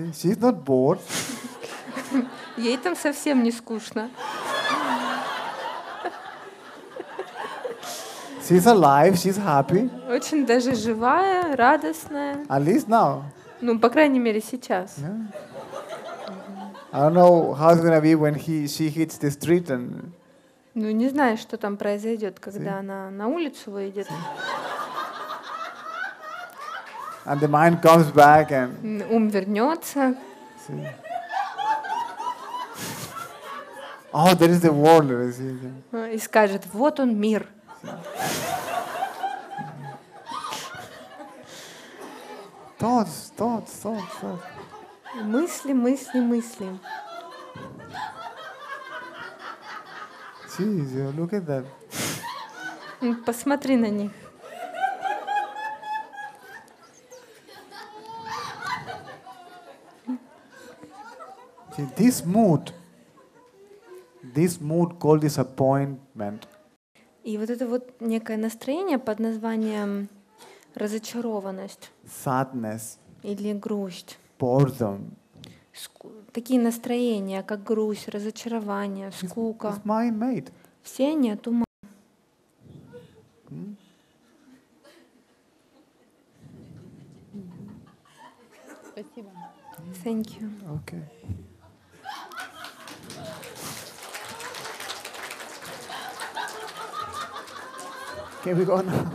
See, she's not bored. Ей там совсем не скучно. She's alive, she's happy. Очень даже живая, радостная. At least now. Ну, по крайней мере, сейчас. Yeah. I don't know how it's gonna be when he she hits the street and Ну, не знаю, что там произойдет, когда See? она на улицу выйдет. and the mind comes back and М, Ум вернется. see. Oh, there is the world. See, see. И скажет, вот он мир. Thoughts, thoughts, thoughts, thoughts. Мысли, мысли, мысли. Jeez, you look at that. М, Посмотри на них. See, this mood, this mood called disappointment, И вот это вот некое настроение под названием разочарованность sadness, или грусть. boredom, Ску- Такие настроения, как грусть, разочарование, is, скука, is mind-made. все они от ума. Спасибо. Thank you. Okay. Can we go now?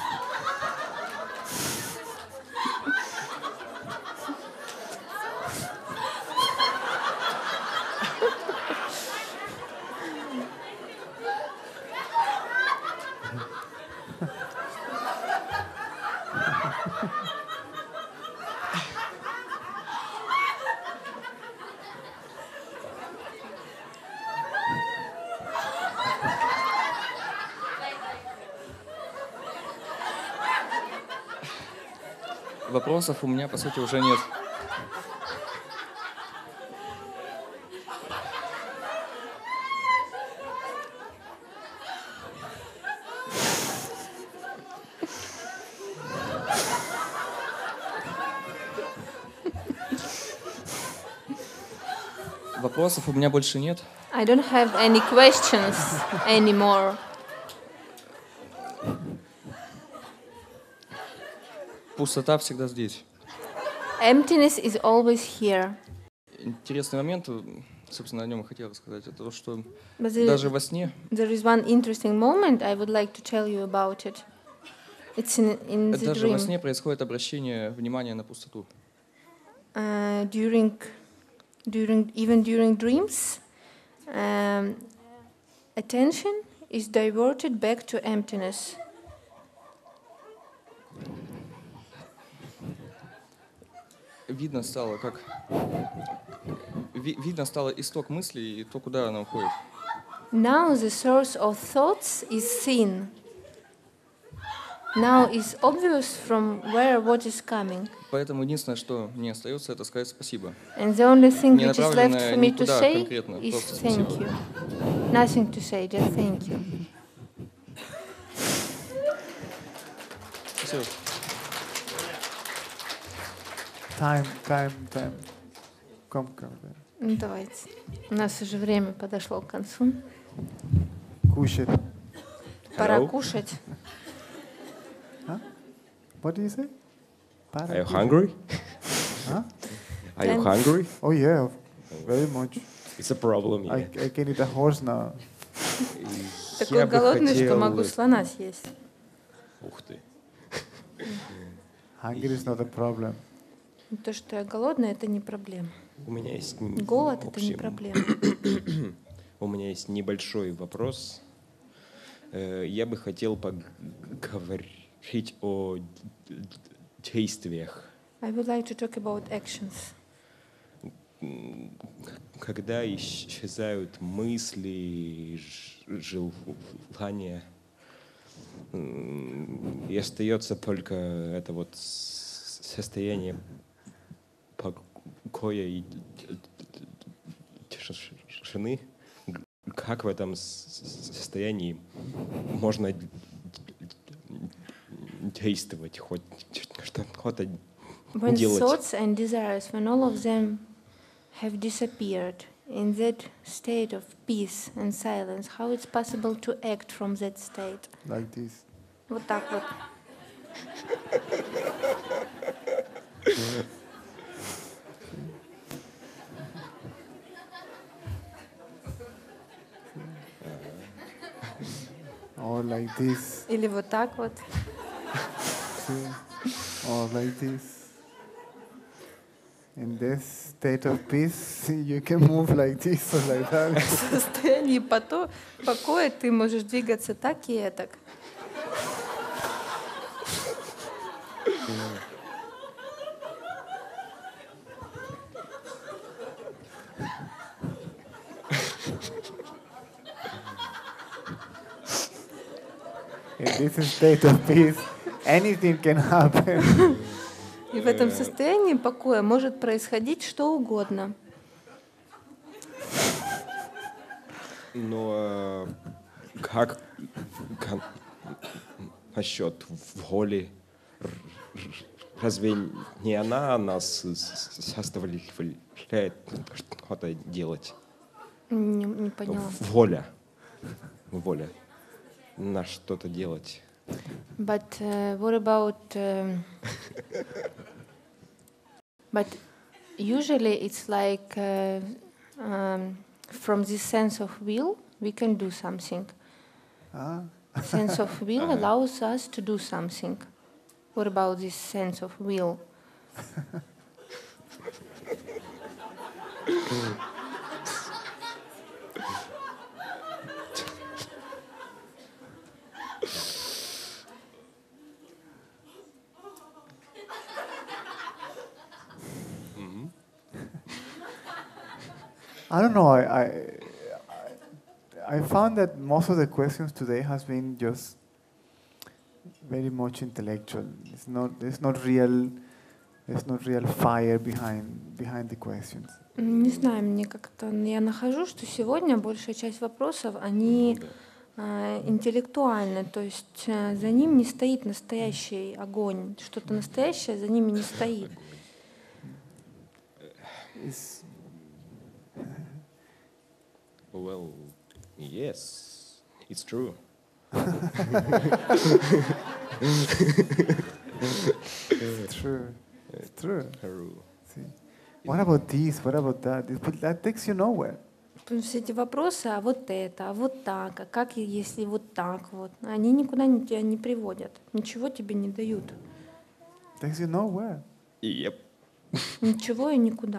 Вопросов у меня, по сути, уже нет. Вопросов у меня больше нет. I don't have any questions anymore. Пустота всегда здесь. Emptiness is always here. Интересный момент, собственно, о нем и хотел рассказать, это то, что But there, даже во сне there is one interesting moment I would like to tell you about it. It's in, in the даже во dream. сне происходит обращение внимания на пустоту. Uh, during, during, even during dreams, um, attention is diverted back to emptiness. Видно стало, как ви- видно стало исток мыслей и то, куда она уходит. Now the source of thoughts is seen. Now it's obvious from where what is coming. Поэтому единственное, что мне остается, это сказать спасибо. And the only thing Не which is left направленное for me to никуда say конкретно, is просто thank спасибо. you. Nothing to say, just thank you. Спасибо. Time, time, time. Come, come. come. Ну, давайте. У нас уже время подошло к концу. Кушать. Пора Hello? кушать. What do you say? Are you hungry? Huh? Are you Then- hungry? Oh yeah, very much. It's a problem, I, yeah. I can eat a horse now. Такой Я бы голодный, что хотел- могу слона съесть. Ух ты. Hunger is not a problem. То, что я голодная, это не проблема. У меня есть... н- Голод в это не общем, проблема. У меня есть небольшой вопрос. Э, Я бы хотел поговорить о действиях. I would like to talk about actions. М, Когда исчезают мысли, ж- желания, м, и остается только это вот с- состояние покоя и тишины, как в этом с- состоянии можно действовать, хоть что-то When делать. thoughts and desires, when all of them have disappeared, in that state of peace and silence, how it's possible to act from that state? Like this. Вот так вот. Or like this. Или вот так вот. See? Or like this. In this state of peace, you can move like this or like that. В состоянии пото- покоя ты можешь двигаться так и этак. In this state of peace, anything can happen. И в этом состоянии покоя может происходить что угодно. Но э, как, как насчет воли? Р- р- Разве не она нас с- заставляет что-то делать? Не, не поняла. Воля. Воля. На что-то делать. But uh, what about? Um, but usually it's like uh, um, from this sense of will we can do something. Ah, Sense of will allows us to do something. What about this sense of will? I don't know. I, I I found that most of the questions today has been just very much intellectual. It's not. There's not real. There's not real fire behind behind the questions. Не знаю, мне как-то я нахожу, что сегодня большая часть вопросов они э, интеллектуальны, то есть э, за ним не стоит настоящий огонь, что-то настоящее за ними не стоит. It's, Well, yes, it's true. it's true. It's true. True. See. What about this? What about that? This- But that takes you nowhere. Потому что все эти вопросы, а вот это, а вот так, а как и если вот так вот, они никуда не, тебя не приводят, ничего тебе не дают, Takes you nowhere. Yep. ничего и никуда.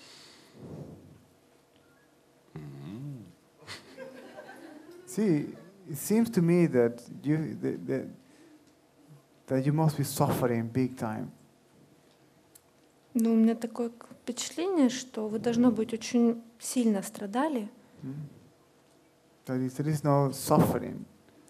See, it seems to me that you that, that, that you must be suffering big time. Но у меня такое к- впечатление, что вы, должно быть, очень сильно страдали, That is, there is no suffering.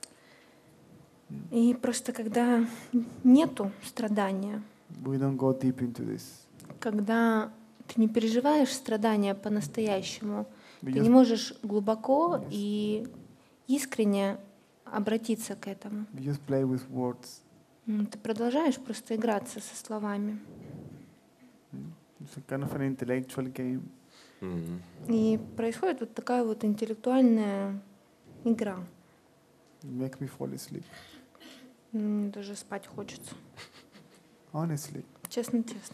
и просто когда нету страдания, We don't go deep into this. когда ты не переживаешь страдания по-настоящему, We ты не just, можешь глубоко и искренне обратиться к этому. we just play with words. М, Ты продолжаешь просто играться со словами. It's a kind of an intellectual game. Mhm. И происходит вот такая вот интеллектуальная игра. It makes me fall asleep. М, Даже спать хочется. Honestly, Честно-честно.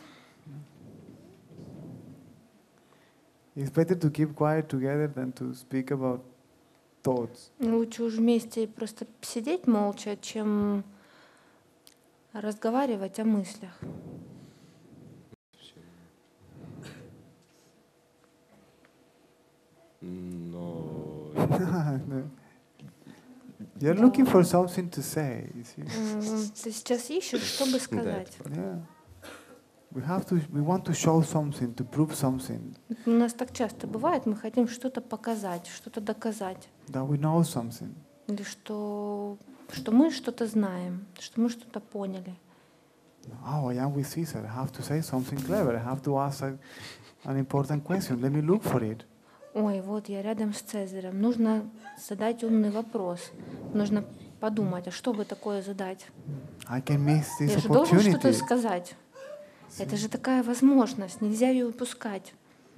it's better to keep quiet together than to speak about thoughts. Лучше уж вместе просто сидеть молча, чем разговаривать о мыслях. Но No. You're looking for something to say. You see? М, Ты сейчас ищешь, что бы сказать. Yeah. We have to. We want to show something, to prove something, У нас так часто бывает, мы хотим что-то показать, что-то доказать. that we know something. Или что, что мы что-то знаем, что мы что-то поняли. Oh, I am with Caesar. I have to say something clever. I have to ask a, an important question. Let me look for it. Ой, вот я рядом с Цезарем. Нужно задать умный вопрос. Нужно подумать, а что бы такое задать? I can miss this Я же должен что-то opportunity. сказать. Это же такая возможность, нельзя ее упускать.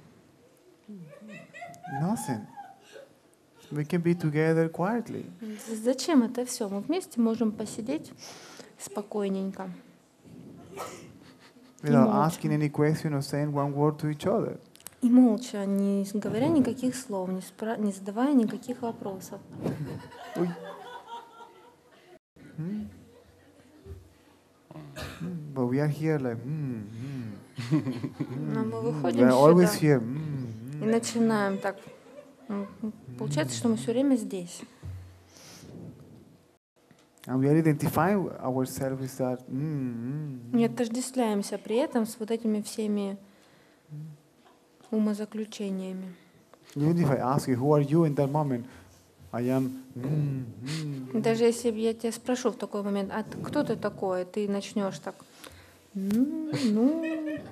Nothing. We can be together quietly. Зачем это все? Мы вместе можем посидеть спокойненько. Without asking any question or saying one word to each other. И молча, не говоря никаких слов, не, спра- не задавая никаких вопросов. Hmm? Hmm, But we are here like, hmm, hmm. Но мы We выходим are always сюда here. Hmm, и начинаем так. М, Получается, что мы все время здесь. And we are identifying ourselves with that. Hmm, hmm. Не отождествляемся при этом с вот этими всеми умозаключениями. Even if I ask you, who are you in that moment? I am. Hmm, hmm. Даже если я тебя спрошу в такой момент, а ты- кто ты такой, ты начнешь так. Ну, ну.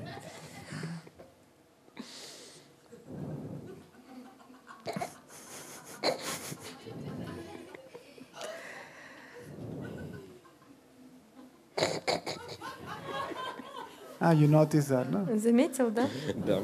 Ah, you notice that, no? Заметил, да? Да.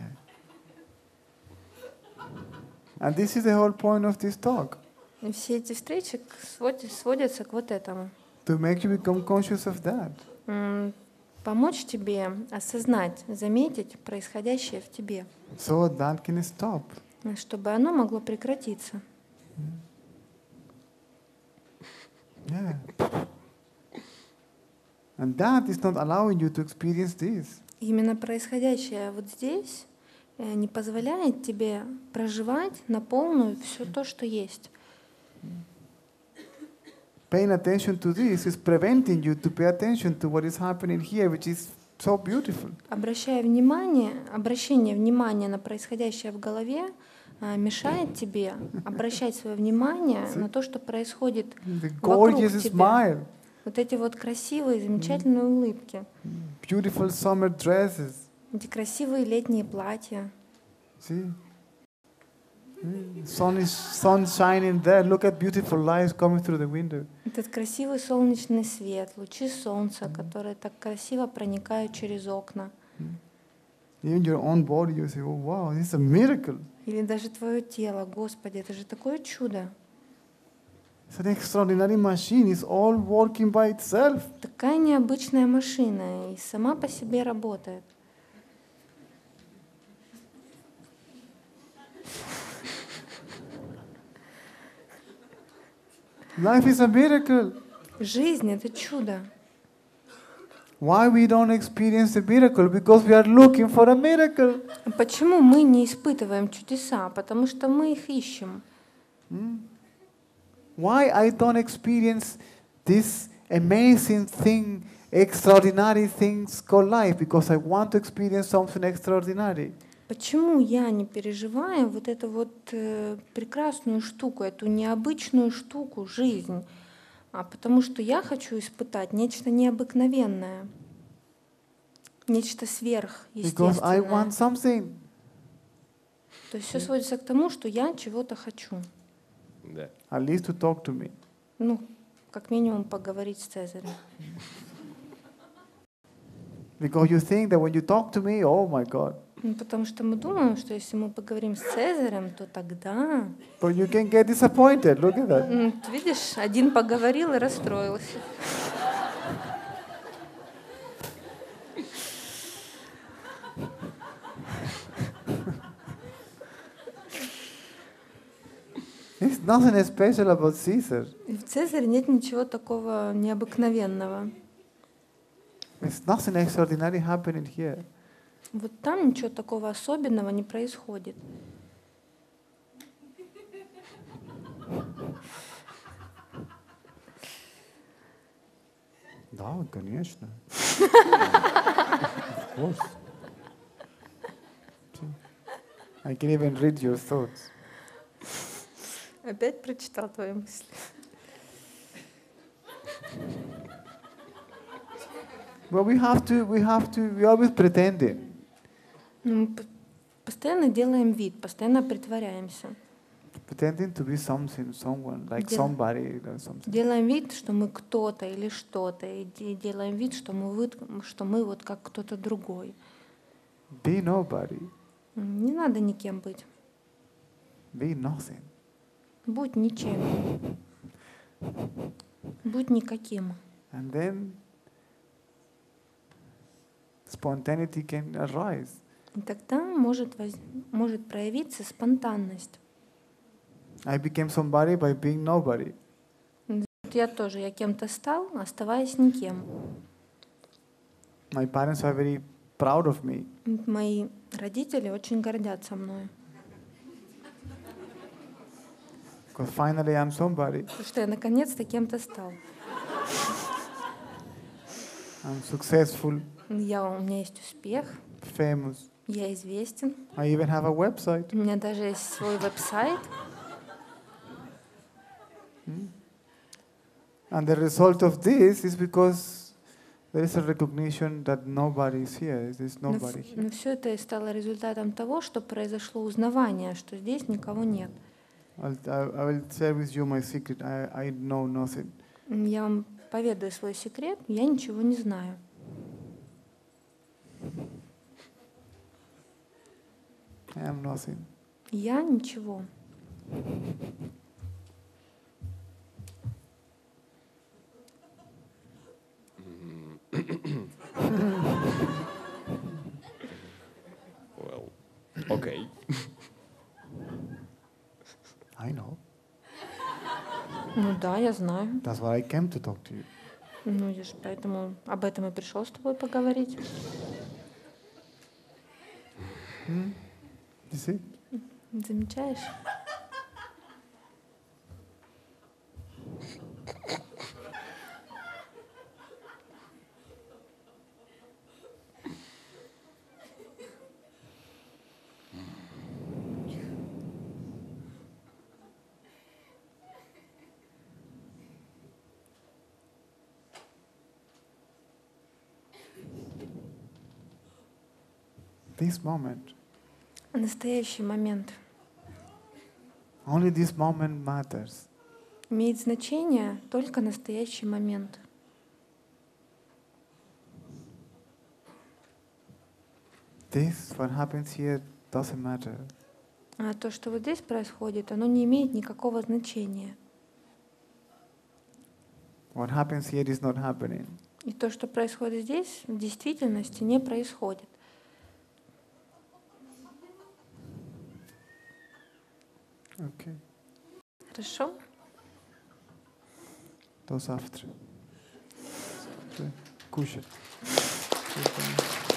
And this is the whole point of this talk, И все эти встречи к- своди- сводятся к вот этому. to make you become conscious of that. М, Помочь тебе осознать, заметить происходящее в тебе, So that can stop. чтобы оно могло прекратиться. Yeah. And that is not allowing you to experience this. Именно происходящее вот здесь э, не позволяет тебе проживать на полную все то, что есть. Paying attention to this is preventing you to pay attention to what is happening here, which is so beautiful. Обращая внимание, обращение внимания на происходящее в голове э, мешает тебе обращать свое внимание на то, что происходит The вокруг gorgeous тебя. smile, Вот эти вот красивые, замечательные улыбки, beautiful summer dresses. эти красивые летние платья. See? Mm, Sun is sun shining there. Look at beautiful lights coming through the window. Этот красивый солнечный свет, лучи солнца, которые так красиво проникают через окна. Even your own body, you say, "Oh wow, this is a miracle. Или даже твое тело. Господи, это же такое чудо. It's an extraordinary machine. It's all working by itself." Такая необычная машина и сама по себе работает. Life is a miracle. Жизнь — это чудо. Why we don't experience the miracle? Because we are looking for a miracle. Почему мы не испытываем чудеса? Потому что мы их ищем. Why I don't experience this amazing thing, extraordinary things called life? Because I want to experience something extraordinary. Почему я не переживаю вот эту вот э, прекрасную штуку, эту необычную штуку, жизнь? А потому что я хочу испытать нечто необыкновенное, нечто Because I сверхъестественное. want something. То есть все сводится к тому, что я чего-то хочу. Да. At least to talk to me. Ну, как минимум поговорить с Цезарем. Because you think that when you talk to me, oh my God. Ну, потому что мы думаем, что если мы поговорим с Цезарем, то тогда... But you can get disappointed. Look at that. М, ты видишь, один поговорил и расстроился. There's nothing special about Caesar. И в Цезаре нет ничего такого необыкновенного. There's nothing extraordinary happening here. Вот там ничего такого особенного не происходит. Да, конечно. Of course. I can even read your thoughts. Опять прочитал твои мысли. But we have to, we have to, we always pretending. Ну, мы п- постоянно делаем вид, постоянно притворяемся. pretending to be something, someone, like Дел- somebody or something. Делаем вид, что мы кто-то или что-то, и де- делаем вид, что мы, вы- что мы вот как кто-то другой. Be nobody. М, Не надо никем быть. Be nothing. Будь ничем. Будь никаким. And then spontaneity can arise. И тогда может, воз- может проявиться спонтанность. I became somebody by being nobody. Вот я тоже, я кем-то стал, оставаясь никем. My parents are very proud of me. Мои родители очень гордятся мной. Because finally I'm somebody. Потому что я наконец-то кем-то стал. I'm successful, Я, у меня есть успех, famous. я известен. I even have a website. У меня даже есть свой веб-сайт. And the result of this is because there is a recognition that nobody is here. There's Но, nobody ф- here. но все это и стало результатом того, что произошло узнавание, что здесь никого нет. I'll, I, I will share with you my secret. I, I know nothing. Я вам поведаю свой секрет, я ничего не знаю. I am nothing. Я ничего. Well, okay. I know. Ну да, я знаю. That's why I came to talk to you. Ну, видишь, поэтому об этом и пришел с тобой поговорить. You see? Замечаешь? This moment, Настоящий момент only this moment matters. имеет значение только настоящий момент. This, what happens here, doesn't matter. А то, что вот здесь происходит, оно не имеет никакого значения. What happens here is not happening. И то, что происходит здесь, в действительности не происходит. Okay. Хорошо? До завтра. Кушать.